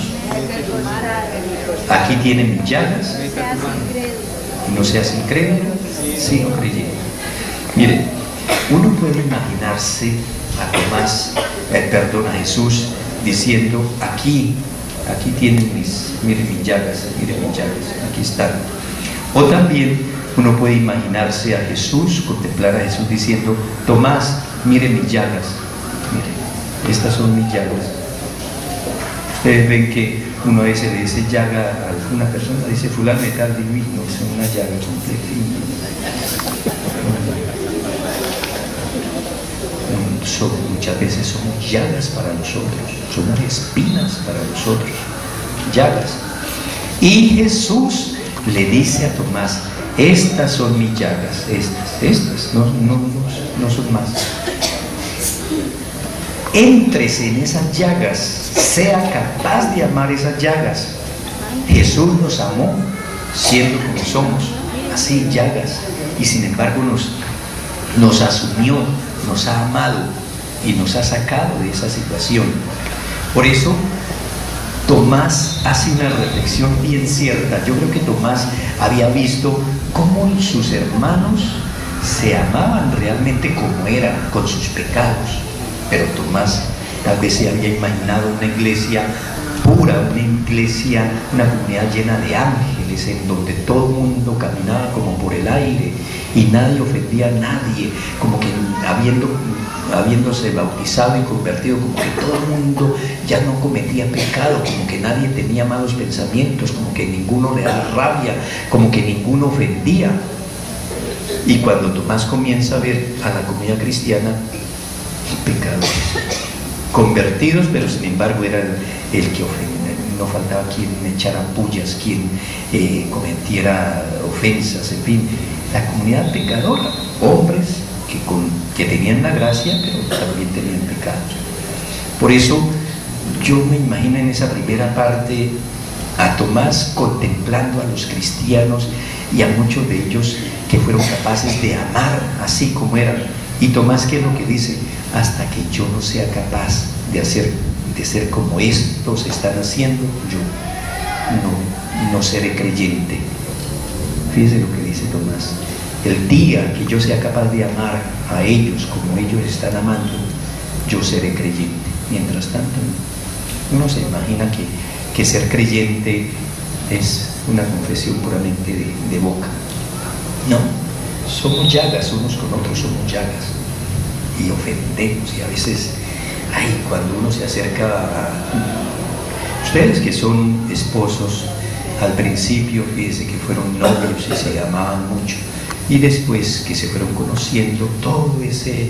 aquí tienen mis llagas, no seas incrédulo, sino creyente. Miren, uno puede imaginarse a Tomás, a Jesús diciendo: aquí tienen miren mis llagas, aquí están. O también uno puede imaginarse a Jesús, contemplar a Jesús diciendo: Tomás, mire mis llagas, mire, estas son mis llagas. Ustedes ven que uno a veces le dice llaga a alguna persona, dice fulano de tal, no es una llaga completa. Muchas veces son llagas para nosotros, son espinas para nosotros, llagas. Y Jesús le dice a Tomás: estas son mis llagas, estas, no son más. Éntrese en esas llagas, sea capaz de amar esas llagas. Jesús nos amó siendo como somos, así llagas, y sin embargo nos asumió, nos ha amado y nos ha sacado de esa situación. Por eso Tomás hace una reflexión bien cierta. Yo creo que Tomás había visto cómo sus hermanos se amaban realmente como eran, con sus pecados. Pero Tomás tal vez se había imaginado una iglesia pura, una iglesia, una comunidad llena de ángeles, en donde todo el mundo caminaba como por el aire y nadie ofendía a nadie, como que habiéndose bautizado y convertido, como que todo el mundo ya no cometía pecado, como que nadie tenía malos pensamientos, como que ninguno le daba rabia, como que ninguno ofendía. Y cuando Tomás comienza a ver a la comunidad cristiana, pecadores, convertidos, pero sin embargo era el que ofendía, no faltaba quien echara pullas, quien cometiera ofensas, en fin, la comunidad pecadora, hombres que tenían la gracia, pero también tenían pecados. Por eso yo me imagino en esa primera parte a Tomás contemplando a los cristianos y a muchos de ellos que fueron capaces de amar así como eran. Y Tomás, ¿qué es lo que dice? Hasta que yo no sea capaz de ser como estos están haciendo, yo no seré creyente. Fíjese lo que dice Tomás. El día que yo sea capaz de amar a ellos como ellos están amando, yo seré creyente. Mientras tanto, uno se imagina que ser creyente es una confesión puramente de boca. No, somos llagas, unos con otros somos llagas y ofendemos, y a veces, cuando uno se acerca a ustedes que son esposos, al principio fíjense que fueron novios y se amaban mucho, y después que se fueron conociendo, todo ese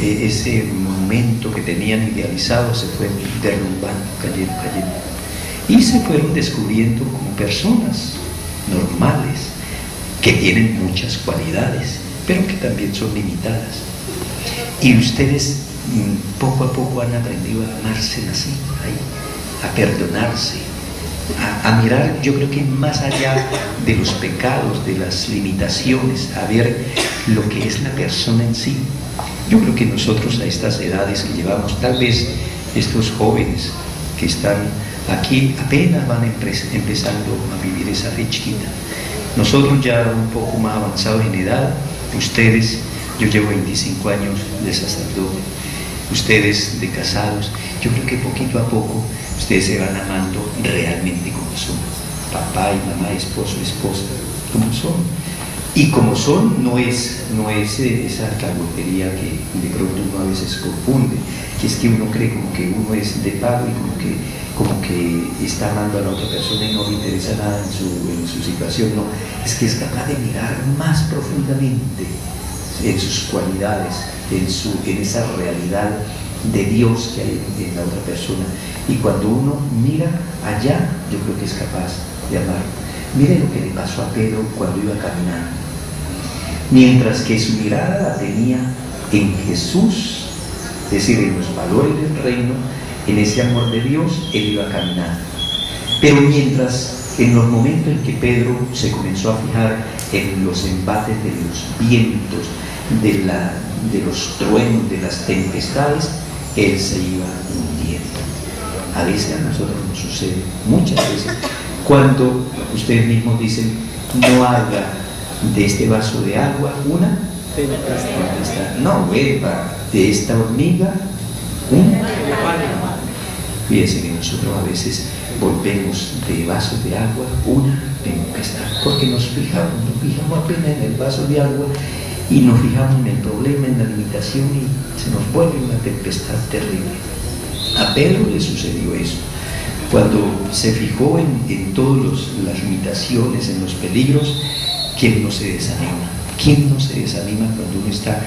momento que tenían idealizado se fue derrumbando, cayendo, y se fueron descubriendo como personas normales que tienen muchas cualidades, pero que también son limitadas. Y ustedes poco a poco han aprendido a amarse así, a perdonarse, a mirar, yo creo que más allá de los pecados, de las limitaciones, a ver lo que es la persona en sí. Yo creo que nosotros a estas edades que llevamos, tal vez estos jóvenes que están aquí apenas van empezando a vivir esa fe chiquita. Nosotros ya un poco más avanzados en edad, ustedes, yo llevo 25 años de sacerdote, ustedes de casados, yo creo que poquito a poco ustedes se van amando realmente como son, papá y mamá, esposo, esposa, como son. Y como son, no es esa alcahuetería que de pronto uno a veces confunde, que es que uno cree como que uno es de pago y como que está amando a la otra persona y no le interesa nada en su situación. No, es que es capaz de mirar más profundamente en sus cualidades, en esa realidad de Dios que hay en la otra persona. Y cuando uno mira allá, yo creo que es capaz de amar. Mire lo que le pasó a Pedro cuando iba caminando. Mientras que su mirada la tenía en Jesús, es decir, en los valores del reino, en ese amor de Dios, él iba caminando. Pero mientras, en los momentos en que Pedro se comenzó a fijar en los embates de los vientos, de los truenos, de las tempestades, él se iba hundiendo. A veces a nosotros nos sucede, muchas veces, cuando ustedes mismos dicen, no haga de este vaso de agua una tempestad, no vuelva de esta hormiga un elefante. Fíjense que nosotros a veces volvemos de vasos de agua una tempestad, porque nos fijamos apenas en el vaso de agua y nos fijamos en el problema, en la limitación, y se nos vuelve una tempestad terrible. A Pedro le sucedió eso. Cuando se fijó en todas las limitaciones, en los peligros, ¿quién no se desanima? ¿Quién no se desanima cuando uno está?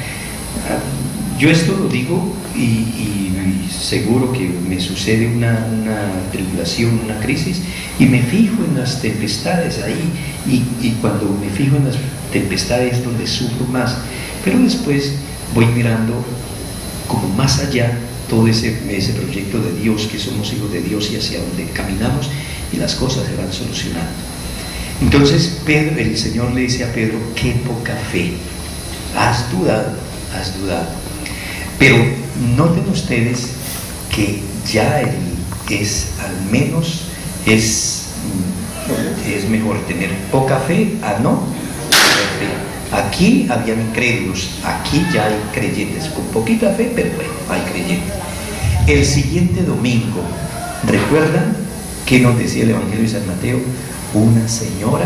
Yo esto lo digo y seguro que me sucede una tribulación, una crisis, y me fijo en las tempestades ahí, y cuando me fijo en las tempestades es donde sufro más, pero después voy mirando como más allá todo ese proyecto de Dios, que somos hijos de Dios y hacia donde caminamos, y las cosas se van solucionando. Entonces Pedro, el Señor le dice a Pedro, qué poca fe, has dudado. Pero noten ustedes que ya al menos es mejor tener poca fe a no tener fe. Aquí habían incrédulos, aquí ya hay creyentes con poquita fe, pero bueno, hay creyentes. El siguiente domingo, ¿recuerdan? ¿Qué nos decía el Evangelio de San Mateo? Una señora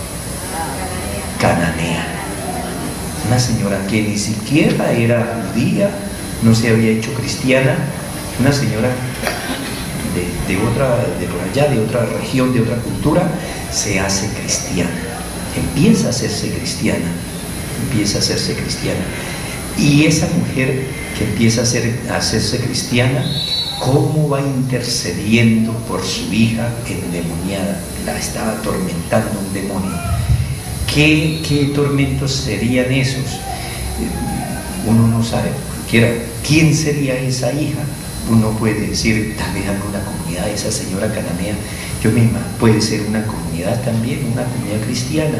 cananea. Una señora que ni siquiera era judía, no se había hecho cristiana, una señora de por allá, de otra región, de otra cultura, se hace cristiana, empieza a hacerse cristiana. Y esa mujer que empieza a hacerse cristiana, ¿cómo va intercediendo por su hija endemoniada? La estaba atormentando un demonio. ¿Qué tormentos serían esos? Uno no sabe, cualquiera. ¿Quién sería esa hija? Uno puede decir, tal vez alguna comunidad, esa señora cananea, yo misma, puede ser una comunidad también, una comunidad cristiana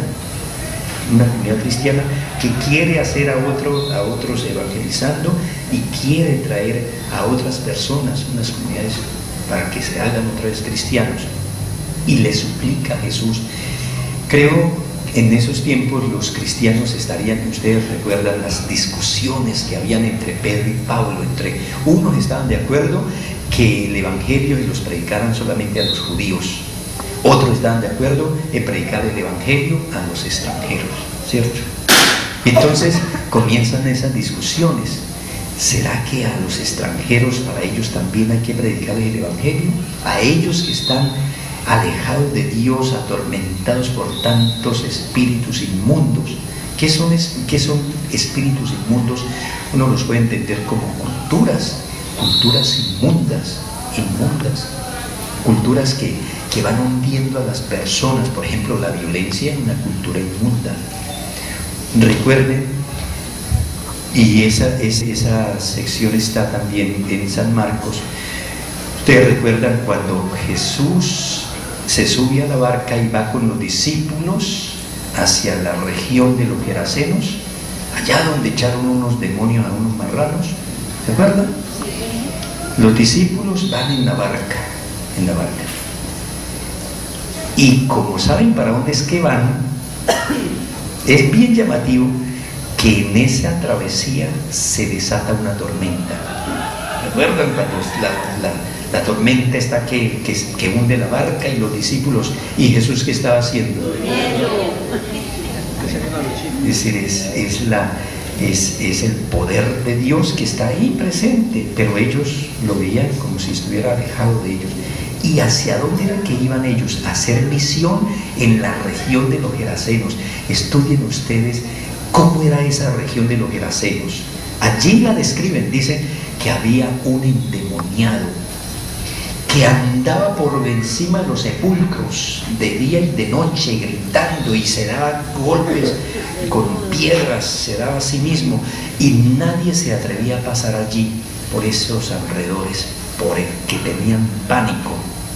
que quiere hacer a otros evangelizando y quiere traer a otras personas, unas comunidades, para que se hagan otra vez cristianos, y le suplica a Jesús. Creo en esos tiempos los cristianos estarían, ustedes recuerdan las discusiones que habían entre Pedro y Pablo, unos estaban de acuerdo que el evangelio los predicaran solamente a los judíos, otros estaban de acuerdo en predicar el evangelio a los extranjeros, ¿cierto? Entonces comienzan esas discusiones. ¿Será que a los extranjeros, para ellos también hay que predicar el evangelio? A ellos que están alejados de Dios, atormentados por tantos espíritus inmundos. ¿Qué son espíritus inmundos? Uno los puede entender como culturas inmundas, culturas que van hundiendo a las personas. Por ejemplo, la violencia es una cultura inmunda. Recuerden, y esa sección está también en San Marcos. Ustedes recuerdan cuando Jesús se sube a la barca y va con los discípulos hacia la región de los Gerasenos, allá donde echaron unos demonios a unos marranos. ¿Se acuerdan? Los discípulos van en la barca. Y como saben para dónde es que van, es bien llamativo que en esa travesía se desata una tormenta. ¿Recuerdan cuando la tormenta está que hunde la barca y los discípulos, y Jesús qué estaba haciendo? Es decir, es el poder de Dios que está ahí presente, pero ellos lo veían como si estuviera alejado de ellos. ¿Y hacia dónde era que iban ellos? A hacer misión en la región de los Gerasenos. Estudien ustedes cómo era esa región de los Gerasenos. Allí la describen, dicen que había un endemoniado que andaba por encima de los sepulcros de día y de noche gritando, y se daba golpes con piedras, se daba a sí mismo, y nadie se atrevía a pasar allí por esos alrededores, porque tenían pánico.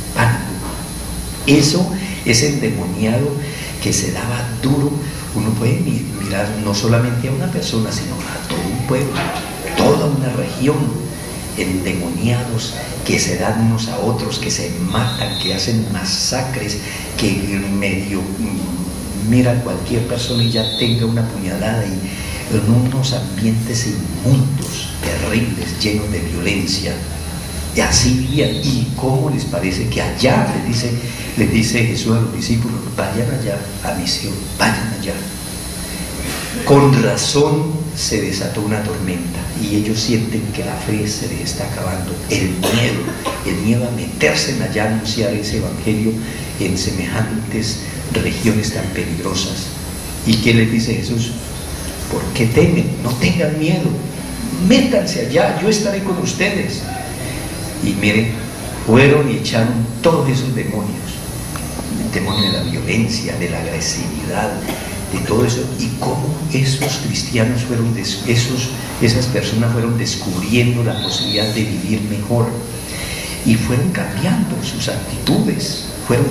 Eso es endemoniado que se daba duro. Uno puede mirar no solamente a una persona, sino a todo un pueblo, toda una región, endemoniados que se dan unos a otros, que se matan, que hacen masacres, que medio mira a cualquier persona y ya tenga una puñalada, y en unos ambientes inmundos, terribles, llenos de violencia. Y así vivían. ¿Y cómo les parece que allá les dice Jesús a los discípulos, vayan allá a misión, vayan allá? Con razón se desató una tormenta y ellos sienten que la fe se les está acabando. El miedo a meterse en allá a anunciar ese evangelio en semejantes regiones tan peligrosas. ¿Y qué les dice Jesús? ¿Por qué temen? No tengan miedo, métanse allá, yo estaré con ustedes. Y miren, fueron y echaron todos esos demonios, el demonio de la violencia, de la agresividad, de todo eso, y cómo esos cristianos esas personas fueron descubriendo la posibilidad de vivir mejor, y fueron cambiando sus actitudes,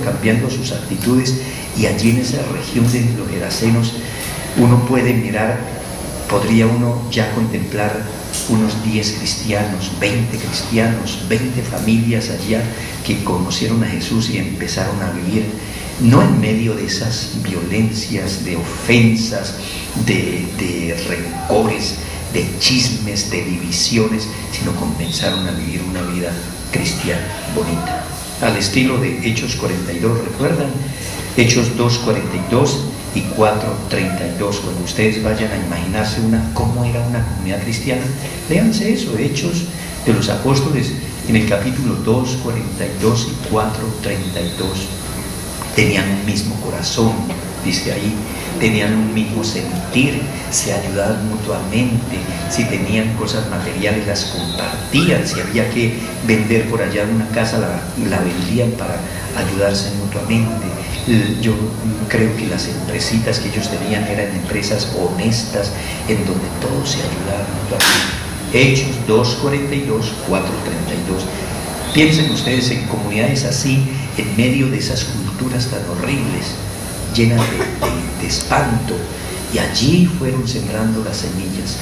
y allí en esa región de los Gerasenos uno puede mirar, podría uno ya contemplar unos 10 cristianos, 20 cristianos, 20 familias allá que conocieron a Jesús y empezaron a vivir, no en medio de esas violencias, de ofensas, de rencores, de chismes, de divisiones, sino comenzaron a vivir una vida cristiana bonita. al estilo de Hechos 42, ¿recuerdan? Hechos 2:42 y 4:32. Cuando ustedes vayan a imaginarse cómo era una comunidad cristiana, léanse eso, Hechos de los Apóstoles, en el capítulo 2, 42 y 4:32. Tenían un mismo corazón, dice ahí, tenían un mismo sentir, se ayudaban mutuamente, si tenían cosas materiales las compartían, si había que vender por allá una casa la vendían para ayudarse mutuamente. Yo creo que las empresitas que ellos tenían eran empresas honestas en donde todos se ayudaban mutuamente. Hechos 2:42, 4:32. Piensen ustedes en comunidades así, en medio de esas culturas tan horribles, llenas de espanto, y allí fueron sembrando las semillas,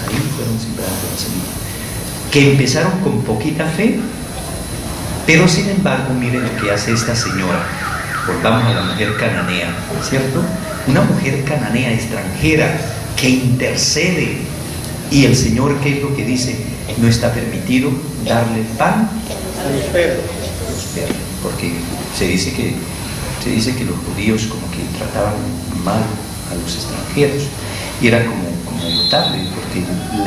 que empezaron con poquita fe, pero sin embargo, miren lo que hace esta señora. Volvamos a la mujer cananea, ¿cierto? Una mujer cananea extranjera que intercede, y el Señor, ¿qué es lo que dice? No está permitido darle pan a los perros, porque se dice que los judíos como que trataban mal a los extranjeros, y era como notable, porque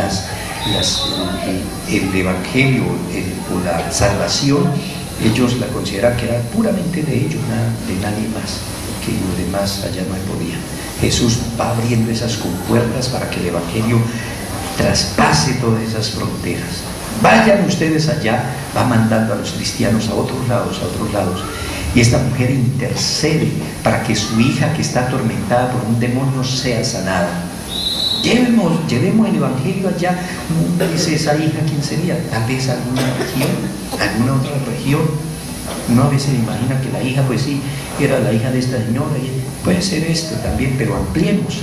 el evangelio o la salvación, ellos la consideran que era puramente de ellos, de nadie más, que los demás allá no podían. Jesús va abriendo esas compuertas para que el evangelio traspase todas esas fronteras. Vayan ustedes allá, va mandando a los cristianos a otros lados, y esta mujer intercede para que su hija, que está atormentada por un demonio, sea sanada. Llevemos el evangelio allá. Uno dice, esa hija, ¿quién sería? Tal vez alguna otra región. Uno a veces imagina que la hija, pues sí, era la hija de esta señora, y puede ser esto también, pero ampliemos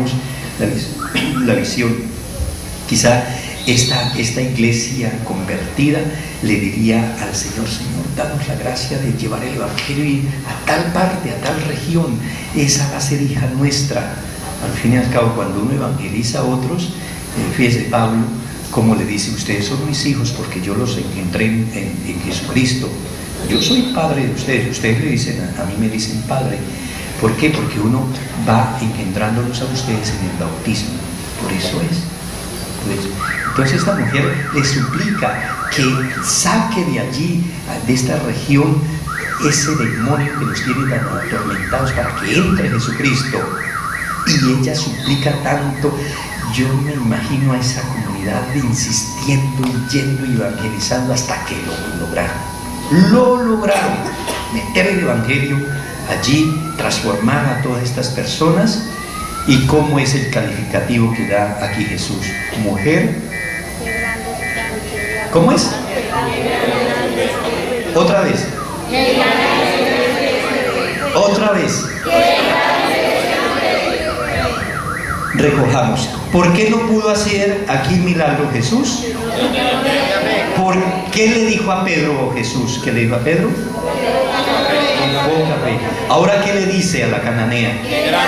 la visión. Quizá esta iglesia convertida le diría al Señor: danos la gracia de llevar el evangelio a tal parte, a tal región. Esa va a ser hija nuestra. Al fin y al cabo, cuando uno evangeliza a otros, fíjese Pablo como le dice: ustedes son mis hijos porque yo los engendré en Jesucristo. Yo soy padre de ustedes. Ustedes le dicen, a mí me dicen padre. ¿Por qué? Porque uno va engendrándolos a ustedes en el bautismo. Por eso es. Entonces esta mujer le suplica que saque de allí, de esta región, ese demonio que los tiene tan atormentados, para que entre Jesucristo. Y ella suplica tanto. Yo me imagino a esa comunidad insistiendo, yendo y evangelizando hasta que lo lograron meter el evangelio allí, transformar a todas estas personas. ¿Y cómo es el calificativo que da aquí Jesús? Mujer, ¿cómo es? Otra vez. Recojamos. ¿Por qué no pudo hacer aquí milagro Jesús? ¿Por qué le dijo a Pedro Jesús? ¿Qué le dijo a Pedro? Ahora, ¿qué le dice a la cananea?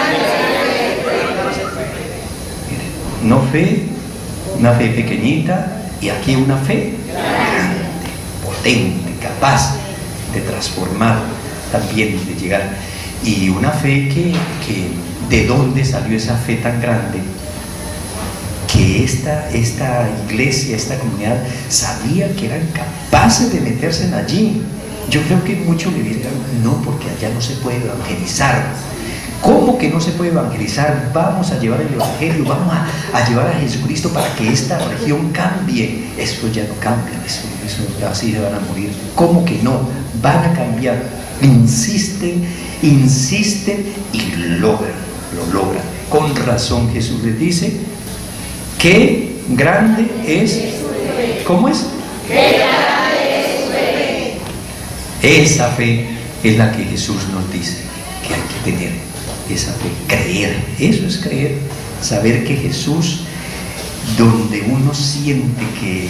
No fe, una fe pequeñita, y aquí una fe grande, potente, capaz de transformar también, de llegar. Y una fe que ¿de dónde salió esa fe tan grande? Que esta iglesia, esta comunidad, sabía que eran capaces de meterse en allí. Yo creo que muchos le dirían: no, porque allá no se puede evangelizar. ¿Cómo que no se puede evangelizar? Vamos a llevar el evangelio, vamos a llevar a Jesucristo para que esta región cambie. Eso ya no cambia, eso así se van a morir. ¿Cómo que no? Van a cambiar. Insisten y lo logran. Con razón Jesús les dice: qué grande es. ¿Cómo es? ¡Qué grande es su fe! Esa fe es la que Jesús nos dice que hay que tener. Esa fe, creer, eso es creer, saber que Jesús, donde uno siente que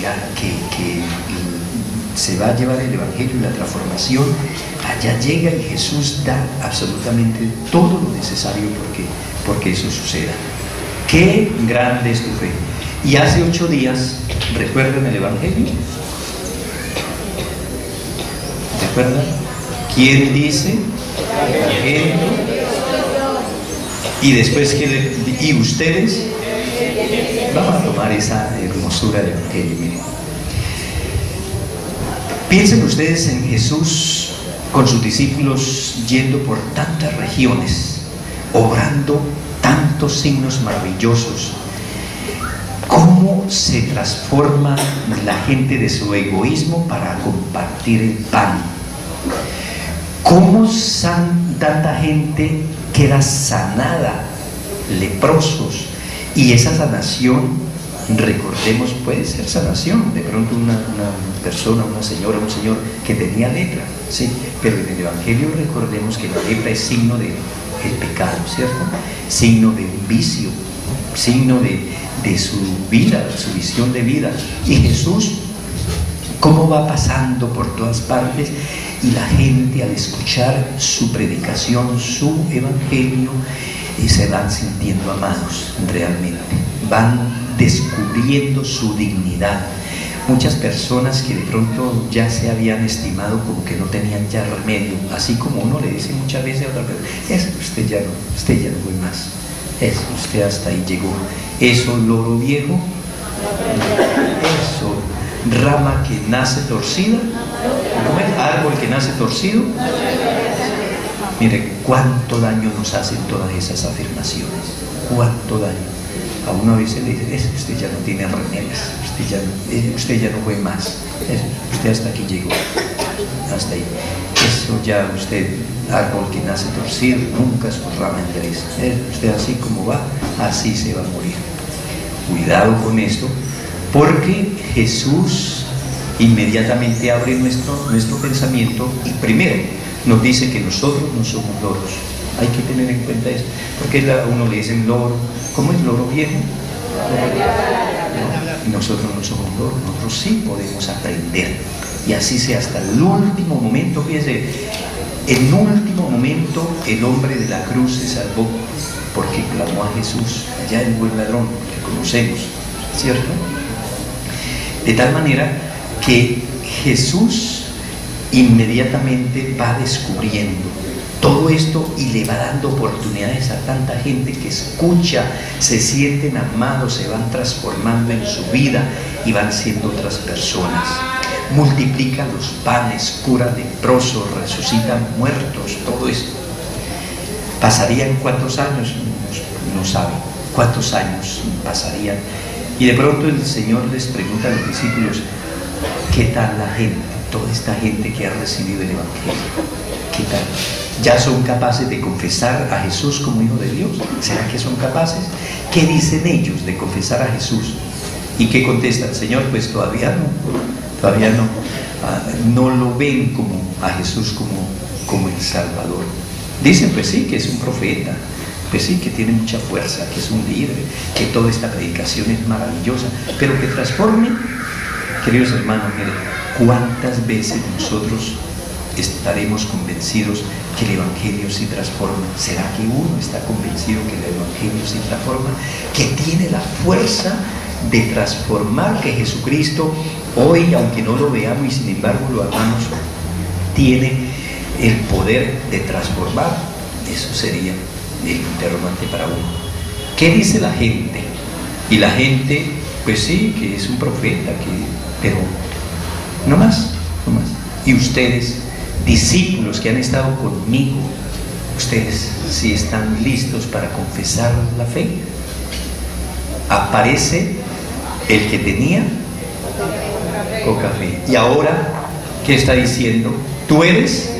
se va a llevar el evangelio y la transformación, allá llega y Jesús da absolutamente todo lo necesario porque eso suceda. Qué grande es tu fe. Y hace 8 días, ¿recuerdan el evangelio? ¿Recuerdan? ¿Quién dice? Y después, ¿y ustedes? Vamos a tomar esa hermosura del Evangelio. Miren. Piensen ustedes en Jesús con sus discípulos yendo por tantas regiones, obrando tantos signos maravillosos. ¿Cómo se transforma la gente de su egoísmo para compartir el pan? ¿Cómo tanta gente queda sanada, leprosos? Y esa sanación, recordemos, puede ser sanación. De pronto una persona, una señora, un señor que tenía lepra, sí, pero en el Evangelio recordemos que la lepra es signo del pecado, ¿cierto? Signo de un vicio, signo de su vida, de su visión de vida. Y Jesús, ¿cómo va pasando por todas partes? Y la gente, al escuchar su predicación, su evangelio, se van sintiendo amados realmente, van descubriendo su dignidad. Muchas personas que de pronto ya se habían estimado como que no tenían ya remedio, así como uno le dice muchas veces a otra persona, usted ya no fue más, usted hasta ahí llegó, eso loro viejo, eso rama que nace torcida, ¿cómo es? Árbol que nace torcido. Mire, cuánto daño nos hacen todas esas afirmaciones, cuánto daño. A uno a veces le dicen, usted ya no tiene remedios, usted ya no fue más, usted hasta aquí llegó, hasta ahí. Eso ya usted, árbol que nace torcido, nunca su rama endereza. Usted así como va, así se va a morir. Cuidado con esto, porque Jesús inmediatamente abre nuestro pensamiento y primero nos dice que nosotros no somos loros. Hay que tener en cuenta eso, porque a uno le dicen loro. ¿Cómo es loro viejo? No, nosotros no somos loros, nosotros sí podemos aprender. Y así sea hasta el último momento. Fíjense, en último momento el hombre de la cruz se salvó porque clamó a Jesús, ya el buen ladrón que conocemos, ¿cierto? De tal manera que Jesús inmediatamente va descubriendo todo esto y le va dando oportunidades a tanta gente que escucha, se sienten amados, se van transformando en su vida y van siendo otras personas. Multiplica los panes, cura leprosos, resucitan muertos, todo esto. ¿Pasarían cuántos años? No sabe cuántos años pasarían. Y de pronto el Señor les pregunta a los discípulos, ¿qué tal la gente? Toda esta gente que ha recibido el Evangelio, ¿qué tal? ¿Ya son capaces de confesar a Jesús como Hijo de Dios? ¿Será que son capaces? ¿Qué dicen ellos de confesar a Jesús? ¿Y qué contestan? Señor, pues todavía no. No lo ven como a Jesús como el Salvador. Dicen, pues sí, que es un profeta, pues sí, que tiene mucha fuerza, que es un líder, que toda esta predicación es maravillosa, pero que transforme. Queridos hermanos, miren, ¿cuántas veces nosotros estaremos convencidos que el Evangelio sí transforma? ¿Será que uno está convencido que el Evangelio sí transforma? Que tiene la fuerza de transformar, que Jesucristo hoy, aunque no lo veamos y sin embargo lo hagamos, tiene el poder de transformar. Eso sería el interrogante para uno. ¿Qué dice la gente? Y la gente, pues sí, que es un profeta, pero no más. Y ustedes, discípulos que han estado conmigo, ustedes sí están listos para confesar la fe. Aparece el que tenía poca fe. Y ahora, ¿qué está diciendo? Tú eres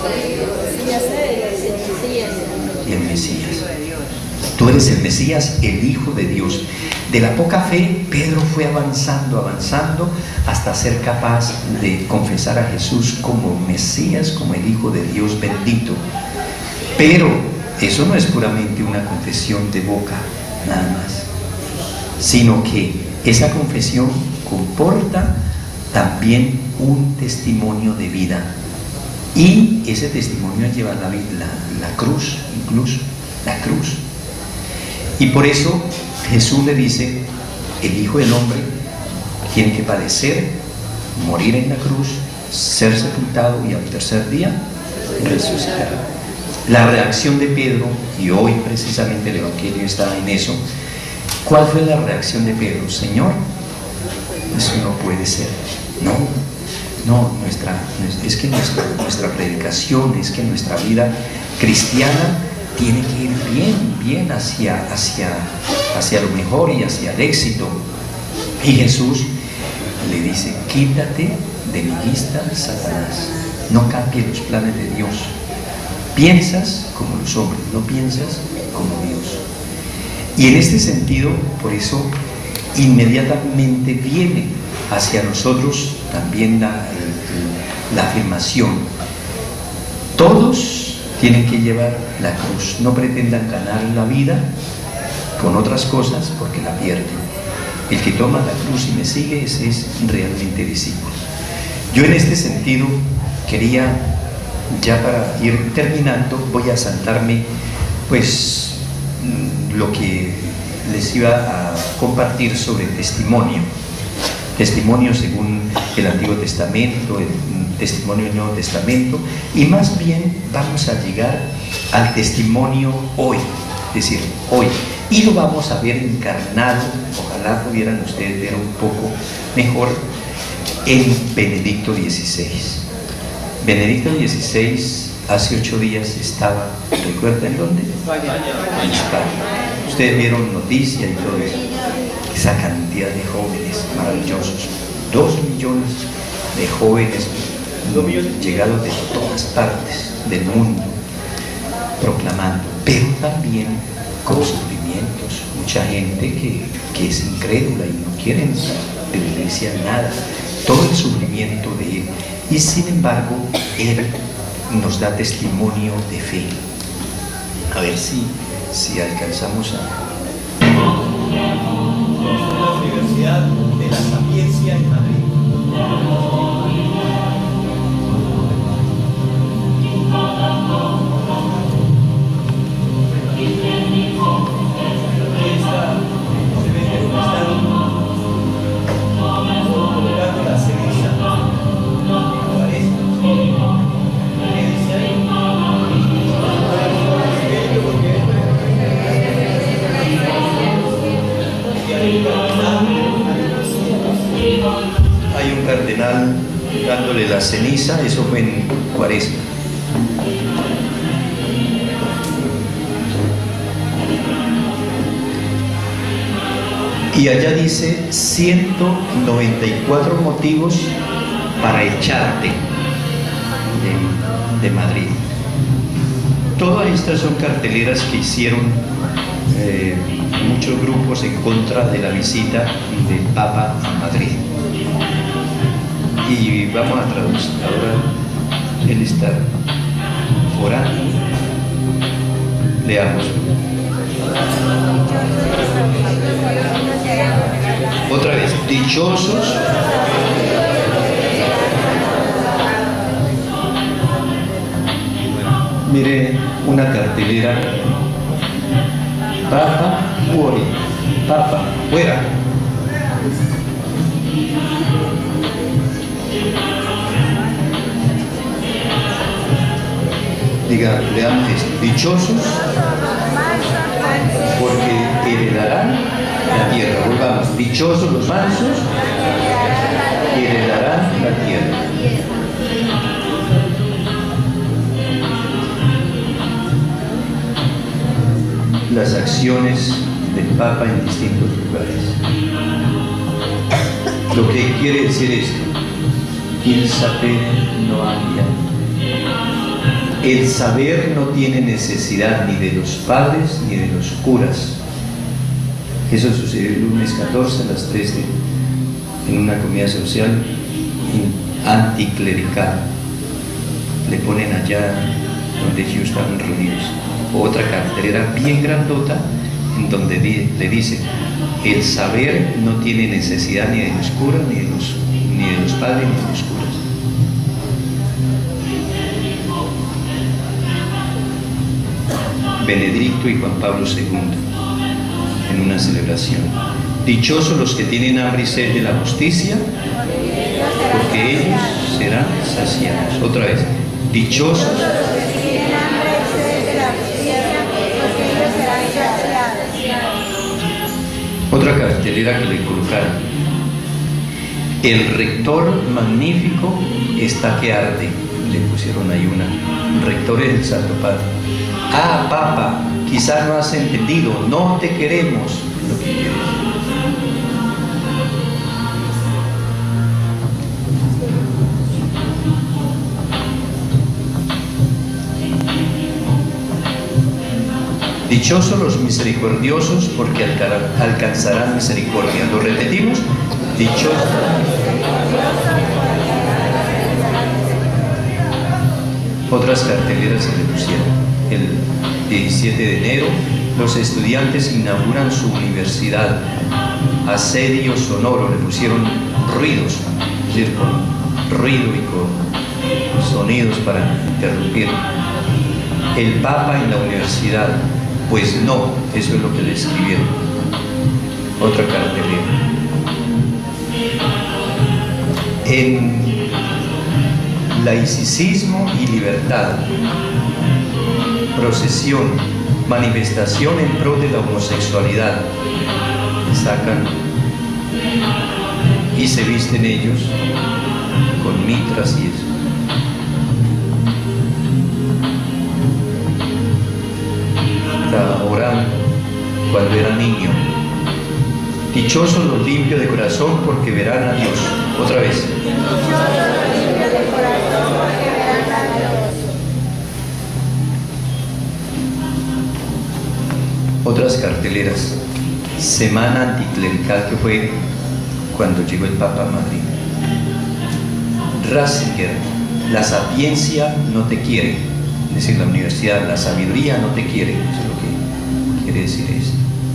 el Mesías. Tú eres el Mesías, el Hijo de Dios. De la poca fe, Pedro fue avanzando hasta ser capaz de confesar a Jesús como Mesías, como el Hijo de Dios bendito. Pero eso no es puramente una confesión de boca, nada más, sino que esa confesión comporta también un testimonio de vida. Y ese testimonio lleva la cruz, incluso la cruz. Y por eso Jesús le dice, el Hijo del Hombre tiene que padecer, morir en la cruz, ser sepultado y al tercer día resucitará. La reacción de Pedro, y hoy precisamente el Evangelio está en eso. ¿Cuál fue la reacción de Pedro? Señor, eso no puede ser. No, es que nuestra predicación, es que nuestra vida cristiana tiene que ir bien hacia lo mejor y hacia el éxito. Y Jesús le dice: quítate de mi vista, Satanás, no cambies los planes de Dios. Piensas como los hombres, no piensas como Dios. Y en este sentido, por eso, inmediatamente viene hacia nosotros también la afirmación: todos tienen que llevar la cruz, no pretendan ganar la vida con otras cosas porque la pierden. El que toma la cruz y me sigue, ese es realmente discípulo. Yo en este sentido quería, ya para ir terminando, voy a saltarme pues lo que les iba a compartir sobre testimonio según el Antiguo Testamento, el testimonio del Nuevo Testamento, y más bien vamos a llegar al testimonio hoy, es decir, hoy, y lo vamos a ver encarnado, ojalá pudieran ustedes ver un poco mejor, en Benedicto XVI. Benedicto XVI hace 8 días estaba, ¿recuerdan dónde? En España. Ustedes vieron noticia y todo eso. Esa cantidad de jóvenes maravillosos, 2 millones de jóvenes llegados de todas partes del mundo, proclamando, pero también con sufrimientos, mucha gente que es incrédula y no quieren de la iglesia nada, todo el sufrimiento de él, y sin embargo él nos da testimonio de fe. A ver si alcanzamos a... La Universidad de la Sapiencia en Madrid. Hay un cardenal dándole la ceniza, eso fue en Cuaresma. Y allá dice 194 motivos para echarte de Madrid. Todas estas son carteleras que hicieron muchos grupos en contra de la visita del Papa a Madrid. Y vamos a traducir. Ahora él está orando. Leamos. Otra vez, dichosos mire una cartelera: Papa fuori, Papa fuera. Diga, leamos esto: dichosos porque heredarán la tierra. Volvamos: dichosos los mansos, heredarán la tierra. Las acciones del Papa en distintos lugares. Lo que quiere decir esto: il sapere no había. El saber no tiene necesidad ni de los padres ni de los curas. Eso sucedió el lunes 14 a las 3 en una comida social anticlerical. Le ponen allá donde ellos estaban reunidos otra cartelera bien grandota en donde le dice: el saber no tiene necesidad ni de los curas ni de los padres ni de los curas. Benedicto y Juan Pablo II en una celebración: dichosos los que tienen hambre y sed de la justicia, porque ellos serán saciados. Otra vez: Dichosos. Otra cartelera que le colocaron: el rector magnífico está que arde. Le pusieron ahí una. El rector es el Santo Padre. Ah, Papa, quizás no has entendido, no te queremos. Lo que quieres. Dichosos los misericordiosos, porque alcanzarán misericordia. ¿Lo repetimos? Dichosos. Otras carteleras se le pusieron. El 17 de enero, los estudiantes inauguran su universidad. Asedio sonoro, le pusieron ruidos, es decir, con ruido y con sonidos para interrumpir. El Papa en la universidad. Pues no, eso es lo que le escribieron. Otra cartelera. En laicismo y libertad, procesión, manifestación en pro de la homosexualidad, sacan y se visten ellos con mitras y eso. Estaba orando cuando era niño. Dichosos los limpios de corazón, porque verán a Dios. Otra vez. Otras carteleras. Semana anticlerical, que fue cuando llegó el Papa a Madrid. Ratzinger, la sapiencia no te quiere. Es decir, la universidad, la sabiduría no te quiere. Eso es lo que quiere decir esto.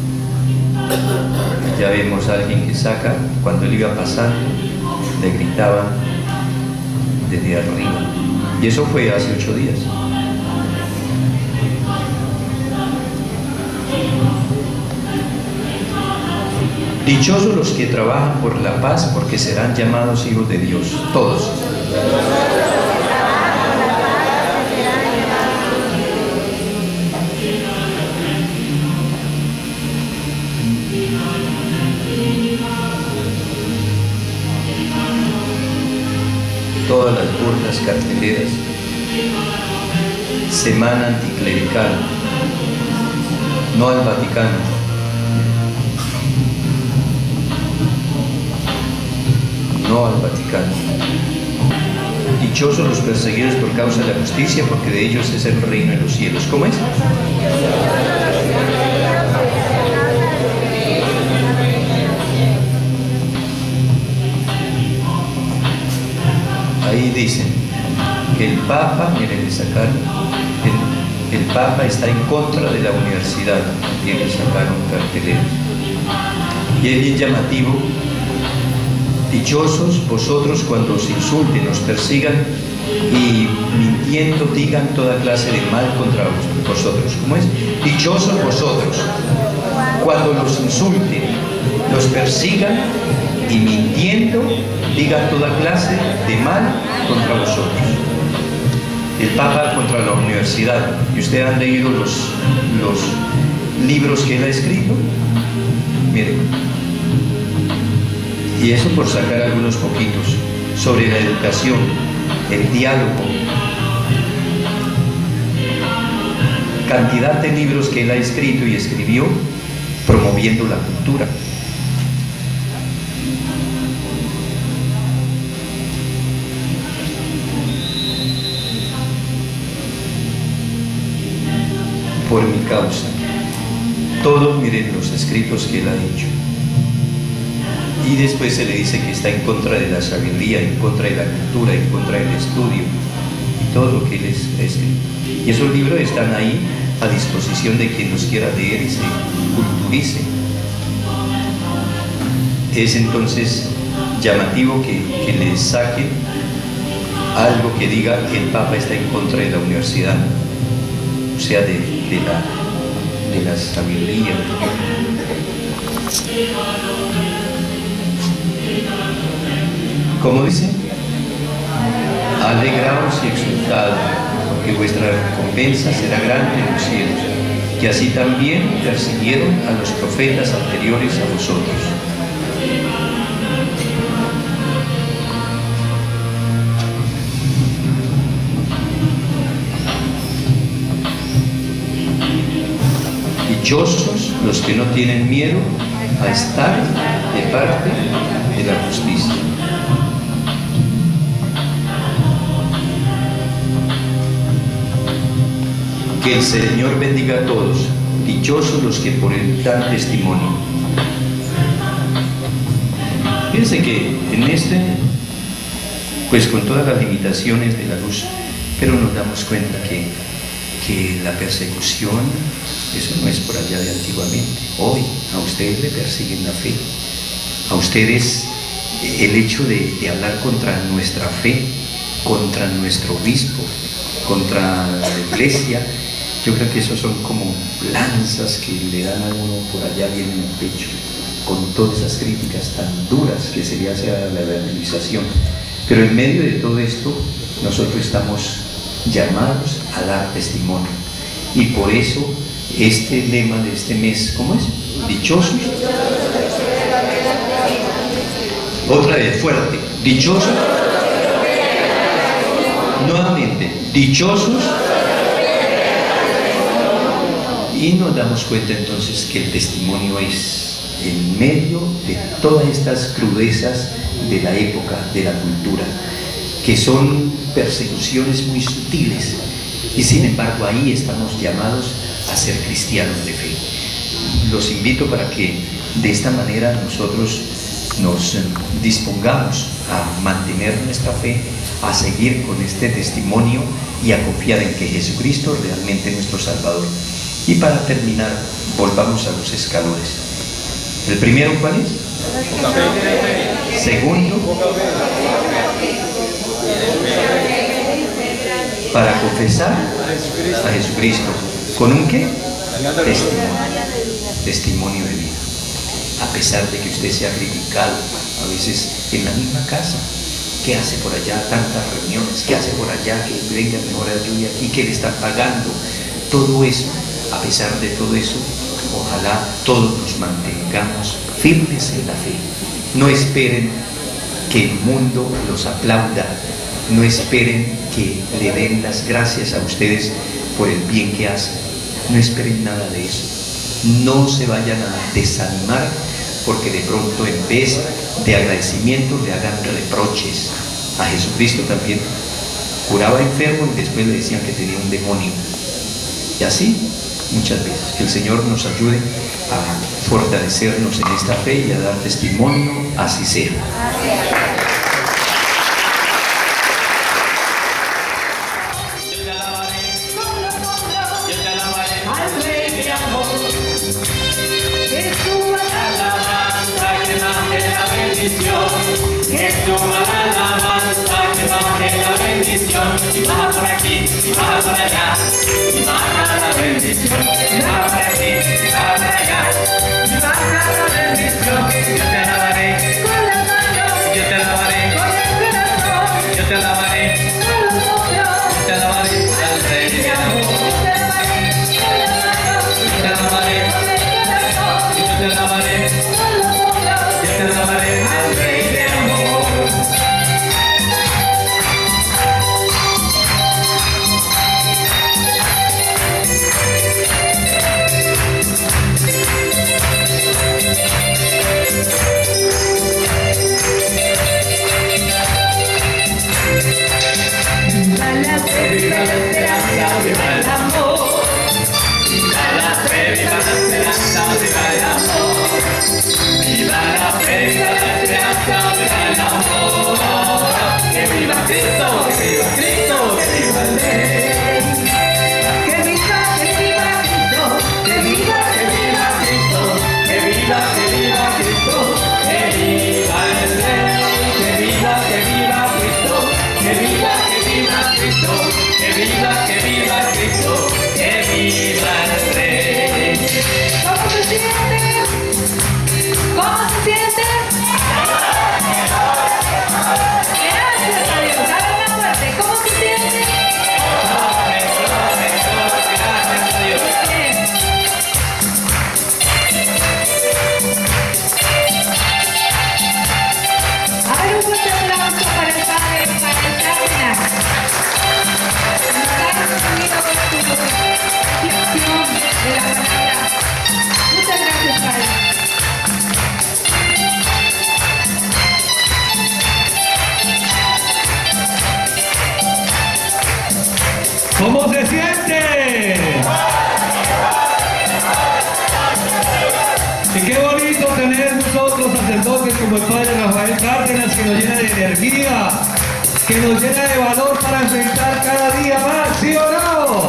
Ya vemos a alguien que saca, cuando él iba pasando, le gritaban desde arriba. Y eso fue hace 8 días. Dichosos los que trabajan por la paz, porque serán llamados hijos de Dios. Todos. Todas las burlas carteleras. Semana anticlerical. No al Vaticano. No al Vaticano. Dichosos los perseguidos por causa de la justicia, porque de ellos es el reino de los cielos. ¿Cómo es? Ahí dicen que el Papa, miren, le sacaron, el Papa está en contra de la universidad, también le sacaron carteleras. Y es bien llamativo: dichosos vosotros cuando os insulten, os persigan y mintiendo digan toda clase de mal contra vosotros. ¿Cómo es? Dichosos vosotros cuando los insulten, los persigan y mintiendo digan toda clase de mal contra vosotros. El Papa contra la universidad. ¿Y ustedes han leído los libros que él ha escrito? Miren. Y eso por sacar algunos poquitos. Sobre la educación, el diálogo. Cantidad de libros que él ha escrito y escribió promoviendo la cultura. Por mi causa. Todos miren los escritos que él ha dicho. Y después se le dice que está en contra de la sabiduría, en contra de la cultura, en contra del estudio y todo lo que él ha escrito. Y esos libros están ahí a disposición de quien los quiera leer y se culturice. Es entonces llamativo que le saquen algo que diga que el Papa está en contra de la universidad, o sea, de la sabiduría. ¿Cómo dice? Alegraos y exultad, porque vuestra recompensa será grande en los cielos, que así también persiguieron a los profetas anteriores a vosotros. Dichosos los que no tienen miedo a estar de parte de la justicia. Que el Señor bendiga a todos, dichosos los que por él dan testimonio. Fíjense que en pues con todas las limitaciones de la luz, pero nos damos cuenta que la persecución, eso no es por allá de antiguamente. Hoy a ustedes le persiguen la fe. A ustedes el hecho de hablar contra nuestra fe, contra nuestro obispo, contra la iglesia, yo creo que esos son como lanzas que le dan a uno por allá bien en el pecho, con todas esas críticas tan duras que se le hace a la evangelización. Pero en medio de todo esto, nosotros estamos llamados a dar testimonio. Y por eso este lema de este mes, ¿cómo es? Dichosos. Otra vez, fuerte. Dichosos. Nuevamente, dichosos. Y nos damos cuenta entonces que el testimonio es en medio de todas estas crudezas de la época, de la cultura, que son persecuciones muy sutiles, y sin embargo ahí estamos llamados a ser cristianos de fe. Los invito para que de esta manera nosotros nos dispongamos a mantener nuestra fe, a seguir con este testimonio y a confiar en que Jesucristo es realmente nuestro Salvador. Y para terminar, volvamos a los escalones. ¿El primero cuál es? Segundo, para confesar a Jesucristo. ¿Con un qué? Testimonio de vida. A pesar de que usted sea criticado, a veces en la misma casa, ¿qué hace por allá tantas reuniones? ¿Qué hace por allá que venga mejor ayuda aquí? ¿Qué le están pagando? Todo eso, a pesar de todo eso, ojalá todos nos mantengamos firmes en la fe. No esperen que el mundo los aplauda, no esperen que le den las gracias a ustedes por el bien que hacen, no esperen nada de eso. No se vayan a desanimar porque de pronto en vez de agradecimiento le hagan reproches. A Jesucristo también curaba enfermos y después le decían que tenía un demonio. Y así muchas veces. Que el Señor nos ayude a fortalecernos en esta fe y a dar testimonio, así sea. Que suba la alabanza, que baje la bendición, y baja por aquí, y baja por allá, y baja la bendición, y baja por aquí, y baja por allá, y baja la bendición. Yo te alabaré, yo te alabaré, yo te alabaré, yo te alabaré al Rey de amor. Yo te alabaré, yo te alabaré, yo te alabaré al Rey de amor. somos sacerdotes como el Padre Rafael Cárdenas, que nos llena de energía, que nos llena de valor para enfrentar cada día más, ¿sí o no?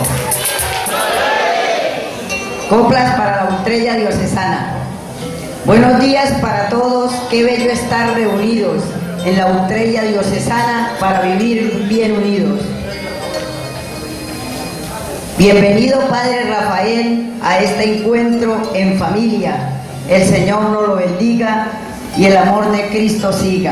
Coplas para la Utrella Diocesana. Buenos días para todos, qué bello estar reunidos en la Utrella Diocesana para vivir bien unidos. Bienvenido Padre Rafael a este encuentro en familia. El Señor nos lo bendiga y el amor de Cristo siga.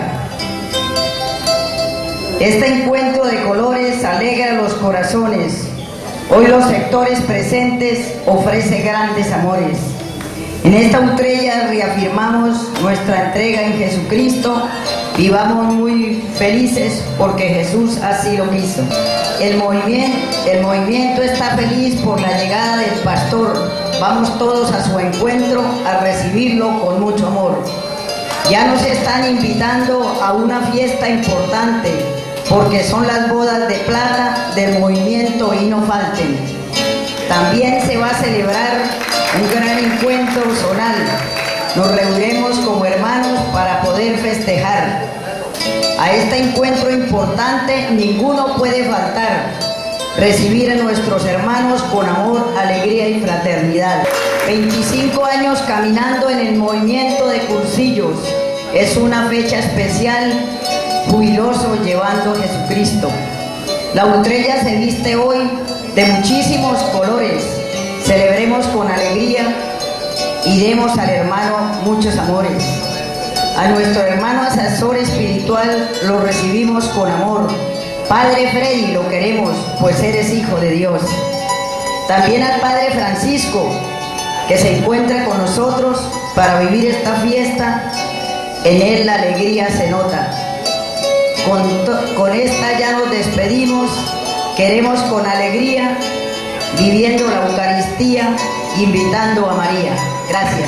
Este encuentro de colores alegra los corazones. Hoy los sectores presentes ofrece grandes amores. En esta Utrella reafirmamos nuestra entrega en Jesucristo. Vivamos muy felices porque Jesús así lo quiso. El movimiento está feliz por la llegada del pastor. Vamos todos a su encuentro a recibirlo con mucho amor. Ya nos están invitando a una fiesta importante porque son las bodas de plata del movimiento y no falten. También se va a celebrar un gran encuentro zonal. Nos reuniremos como hermanos para poder festejar. A este encuentro importante ninguno puede faltar. Recibir a nuestros hermanos con amor, alegría y fraternidad. 25 años caminando en el movimiento de cursillos. Es una fecha especial, jubiloso llevando a Jesucristo. La Utrella se viste hoy de muchísimos colores. Celebremos con alegría y demos al hermano muchos amores. A nuestro hermano asesor espiritual lo recibimos con amor. Padre Freddy, lo queremos, pues eres hijo de Dios. También al Padre Francisco, que se encuentra con nosotros para vivir esta fiesta. En él la alegría se nota. Con esta ya nos despedimos. Queremos con alegría, viviendo la Eucaristía, invitando a María. Gracias.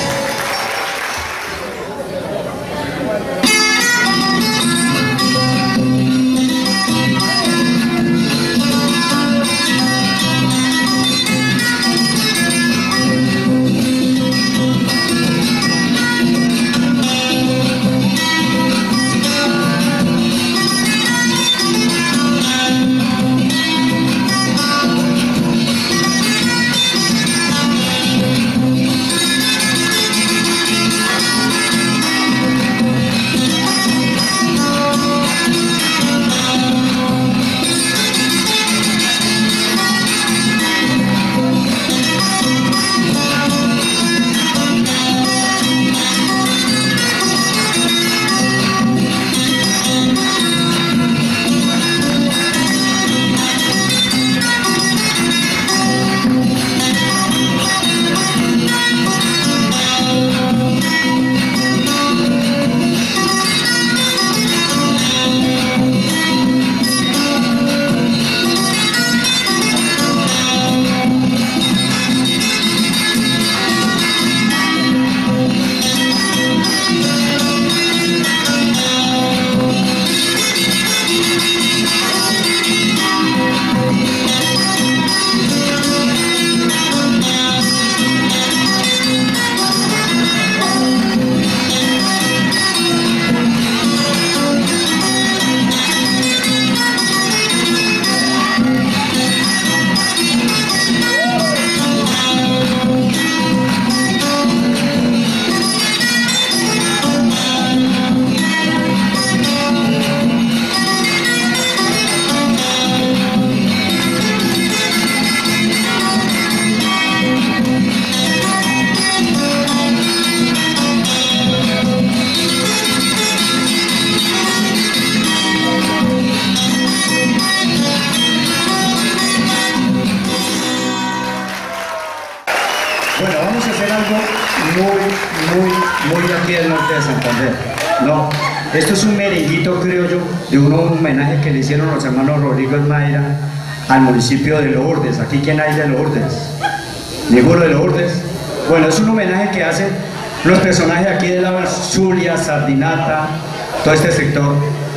muy aquí del norte de Santander. No, esto es un merenguito, creo yo, de un homenaje que le hicieron los hermanos Rodrigo Mayra al municipio de Lourdes. ¿Aquí quién hay de Lourdes? ¿Ninguno de Lourdes? Bueno, es un homenaje que hacen los personajes aquí de la Zulia, Sardinata, todo este sector,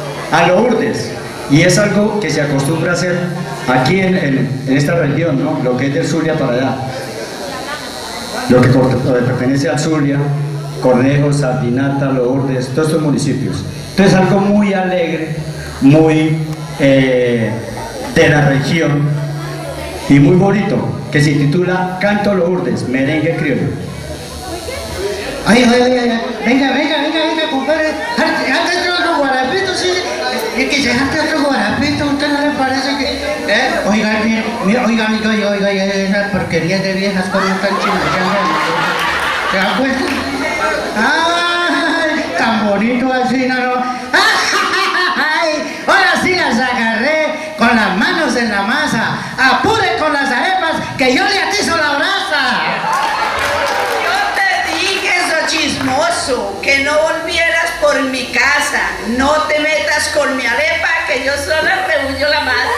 a Lourdes. Y es algo que se acostumbra a hacer aquí en esta región, ¿no? Lo que es del Zulia para allá, lo que pertenece al Zulia, Cornejo, Sardinata, Lourdes, todos estos municipios. Entonces algo muy alegre, muy de la región y muy bonito, que se titula Canto Lourdes, merengue criollo. Ay, venga, compadre, jarte otro guarapito, sí, es que se jarte otro guarapito, ¿usted no le parece que...? Oiga, esas porquerías de viejas como están chinacheando, ¿se dan cuenta? ¡Ay, tan bonito así, no! ¡Ay! Ahora sí las agarré con las manos en la masa, apure con las arepas, que yo le atizo la brasa. Chismoso, que no volvieras por mi casa, no te metas con mi arepa, que yo sola rehuyo la masa.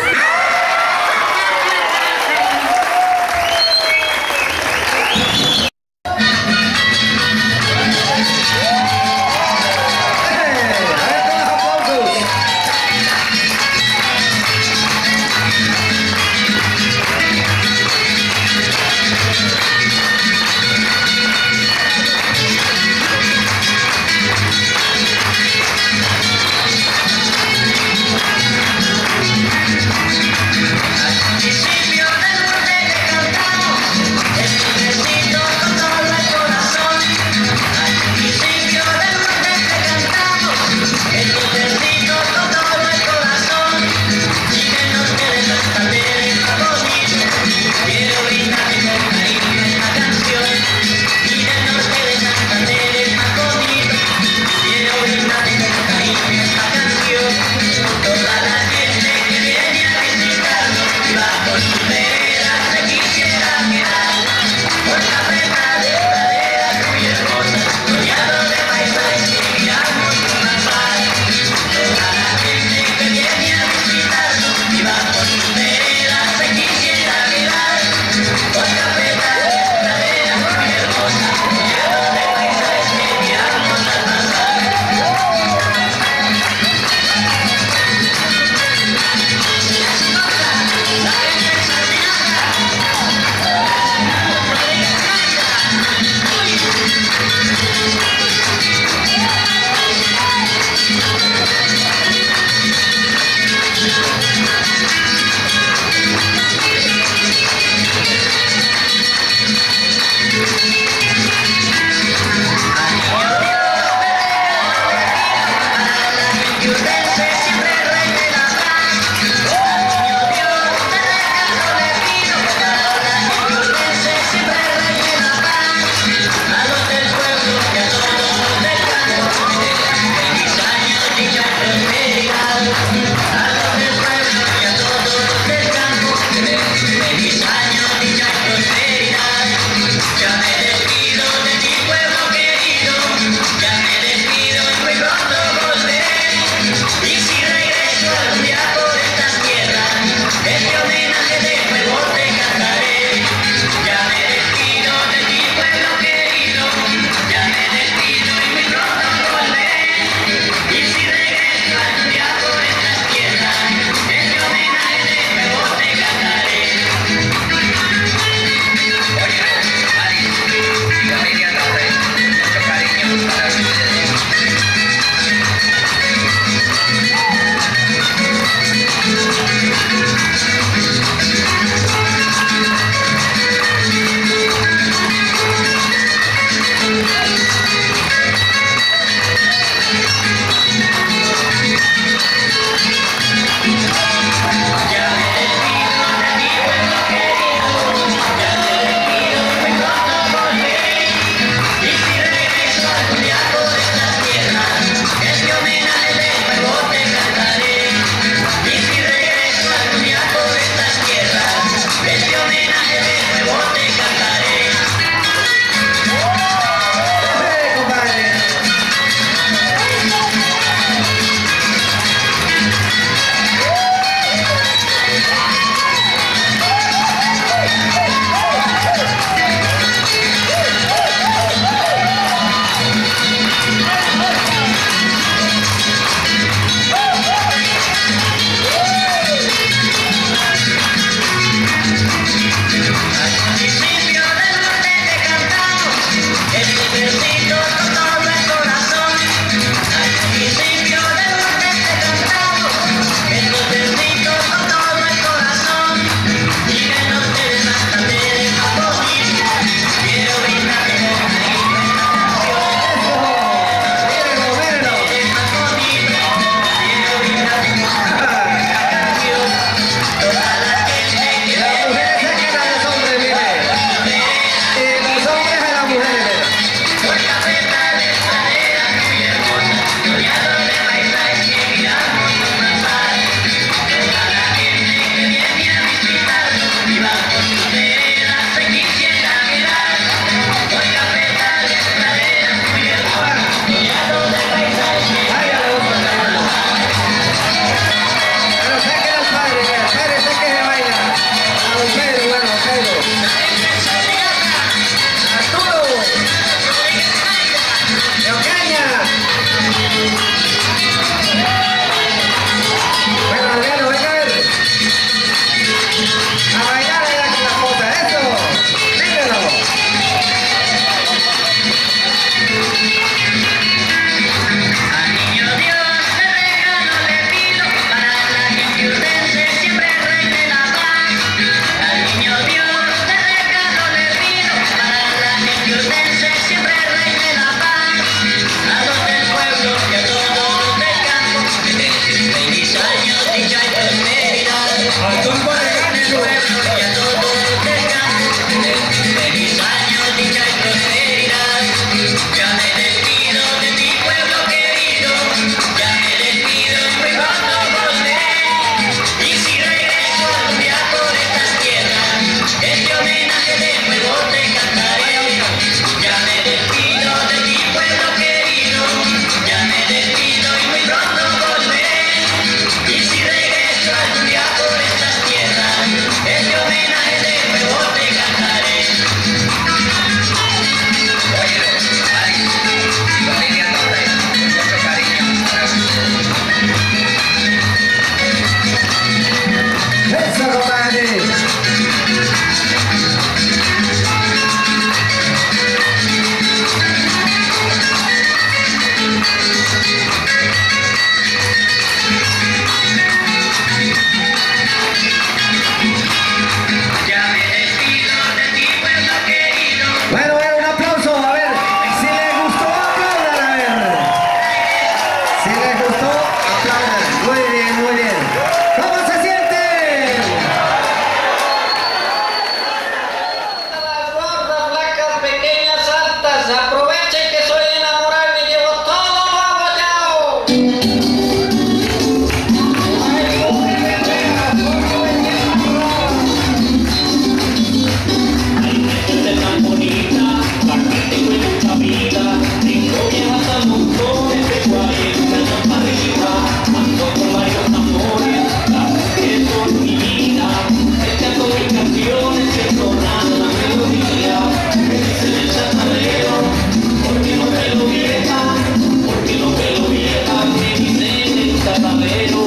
chicas, aprovechen que soy enamorado y llevo todo Hay gente tan bonita, la que tengo en esta vida. Tengo viejas a montones de 40 años para arriba. Ando con varios amores, las que son mi vida. Estas son mis canciones que sonan la melodía. Me dicen el chatarrero, porque no me lo vieja, porque no me lo vieja. Me dicen el chatarrero.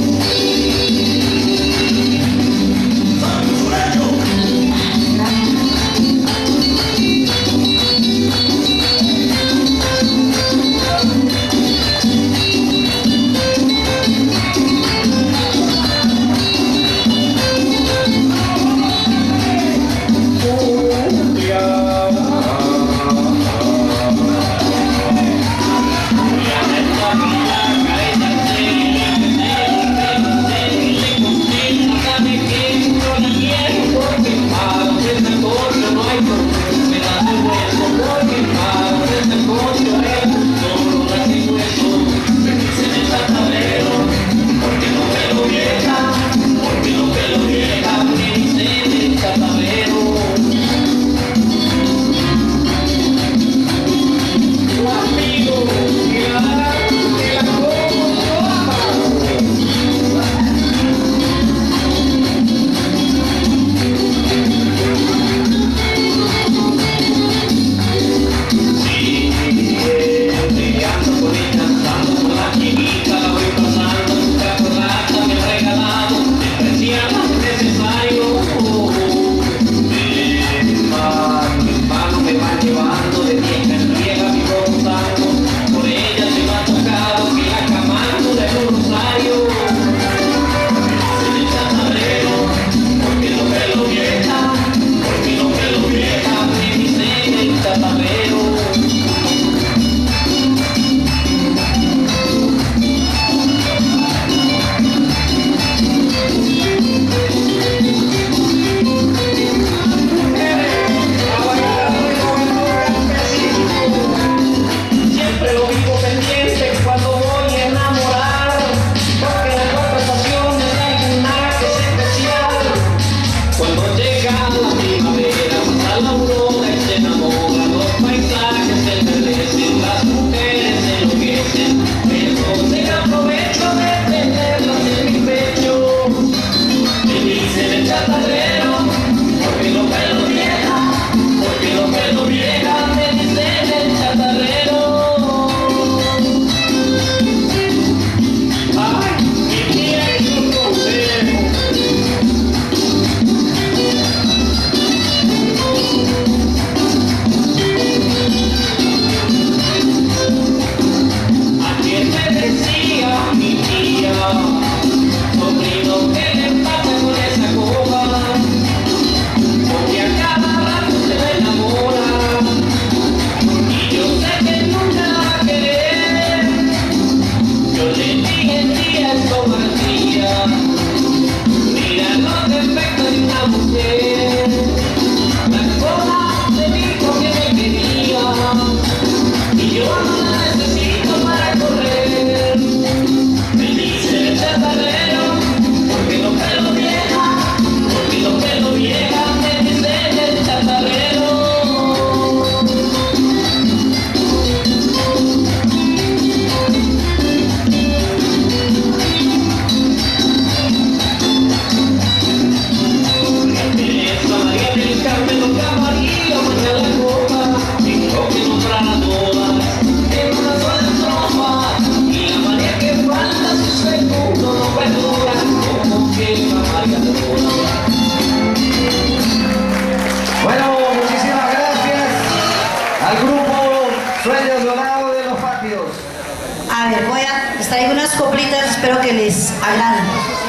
Les traigo unas coplitas, espero que les agraden.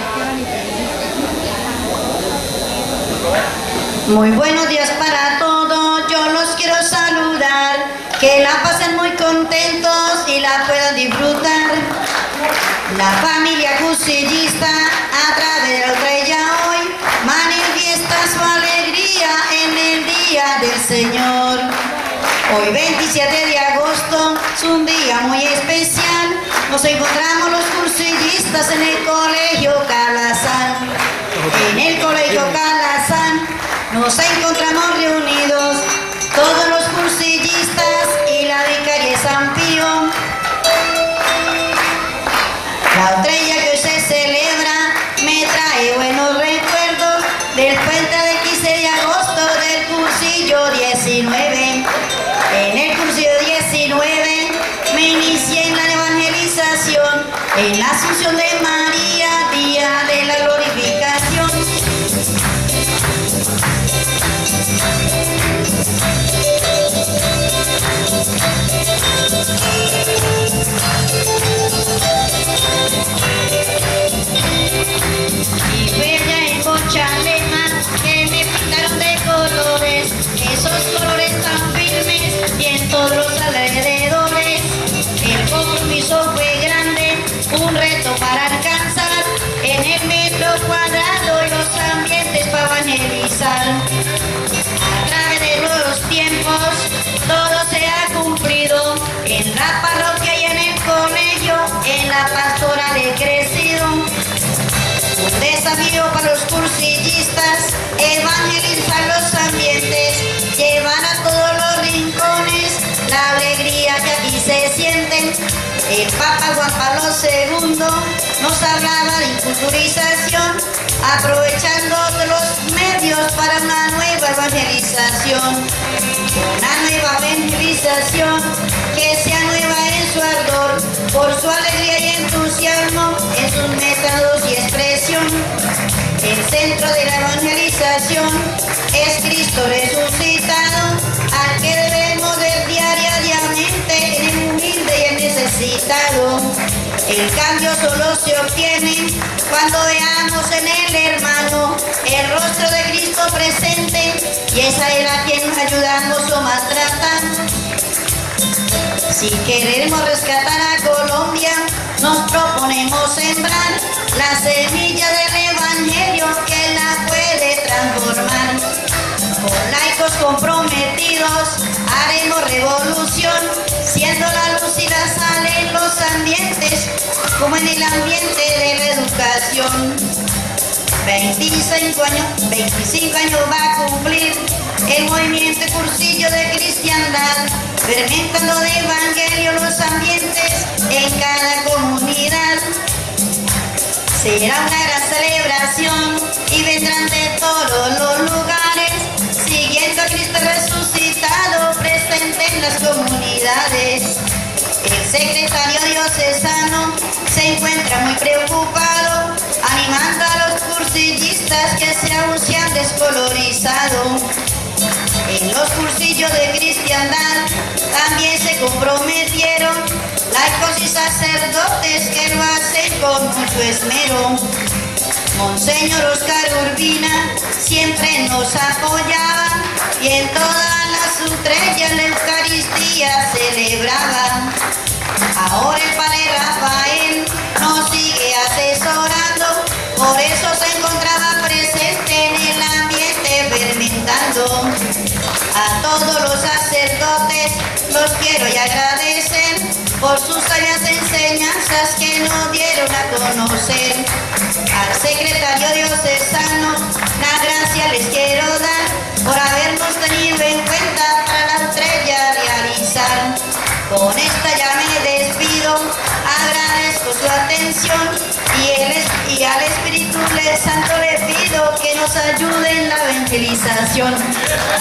Muy buenos días para todos, yo los quiero saludar, que la pasen muy contentos y la puedan disfrutar. La familia cusillista a través de la estrella hoy manifiesta su alegría en el día del Señor. Hoy 27 de agosto es un día muy especial. Nos encontramos los cursillistas en el Colegio Calazán. En el Colegio Calazán nos encontramos reunidos todos los cursillistas y la vicaria de San Pío. La estrella que hoy se celebra me trae buenos recuerdos del puente del 15 de agosto del cursillo 19. En el cursillo 19 me inicié en la evangelización, en la Asunción de María, día de la glorificación. Y bella en Bochalema que me pintaron de colores, esos colores tan firmes y en todos los alrededores. El compromiso fue grande, un reto para alcanzar en el metro cuadrado y los ambientes para evangelizar. A través de los tiempos todo se ha cumplido en la parroquia y en el colegio, en la pastoral he crecido. Un desafío para los cursillistas, evangelizar los ambientes, llevar a todos los rincones la alegría que aquí se sienten. El Papa Juan Pablo II nos hablaba de inculturización, aprovechando todos los medios para una nueva evangelización. Una nueva evangelización que sea nueva en su ardor, por su alegría y entusiasmo, en sus métodos y expresión. El centro de la evangelización es Cristo resucitado, al que debemos ver diariamente en el humilde y el necesitado. El cambio solo se obtiene cuando veamos en el hermano el rostro de Cristo presente, y esa es la quien nos ayudamos o maltratan. Si queremos rescatar a Colombia, nos proponemos sembrar la semilla del Evangelio que la puede transformar. Con laicos comprometidos haremos revolución, siendo la luz y la sal en los ambientes, como en el ambiente de la educación. 25 años va a cumplir el movimiento Cursillo de Cristiandad, fermentando de evangelio los ambientes en cada comunidad. Será una gran celebración y vendrán de todos los lugares, siguiendo a Cristo resucitado presente en las comunidades. El secretario diocesano se encuentra muy preocupado, animando a los cursillistas que aún se han descolorizado. En los cursillos de cristiandad también se comprometieron laicos y sacerdotes que lo hacen con mucho esmero. Monseñor Oscar Urbina siempre nos apoyaba y en todas las estrellas la Eucaristía celebraba. Ahora el Padre Rafael nos sigue asesorando, por eso se encontraba presente en el ambiente fermentando. A todos los sacerdotes los quiero y agradecer por sus sabias enseñanzas que nos dieron a conocer. Al secretario diocesano la gracia les quiero dar por habernos tenido en cuenta para la estrella realizar. Con esta ya me despido, agradezco su atención y al Espíritu Santo le pido que nos ayude en la evangelización.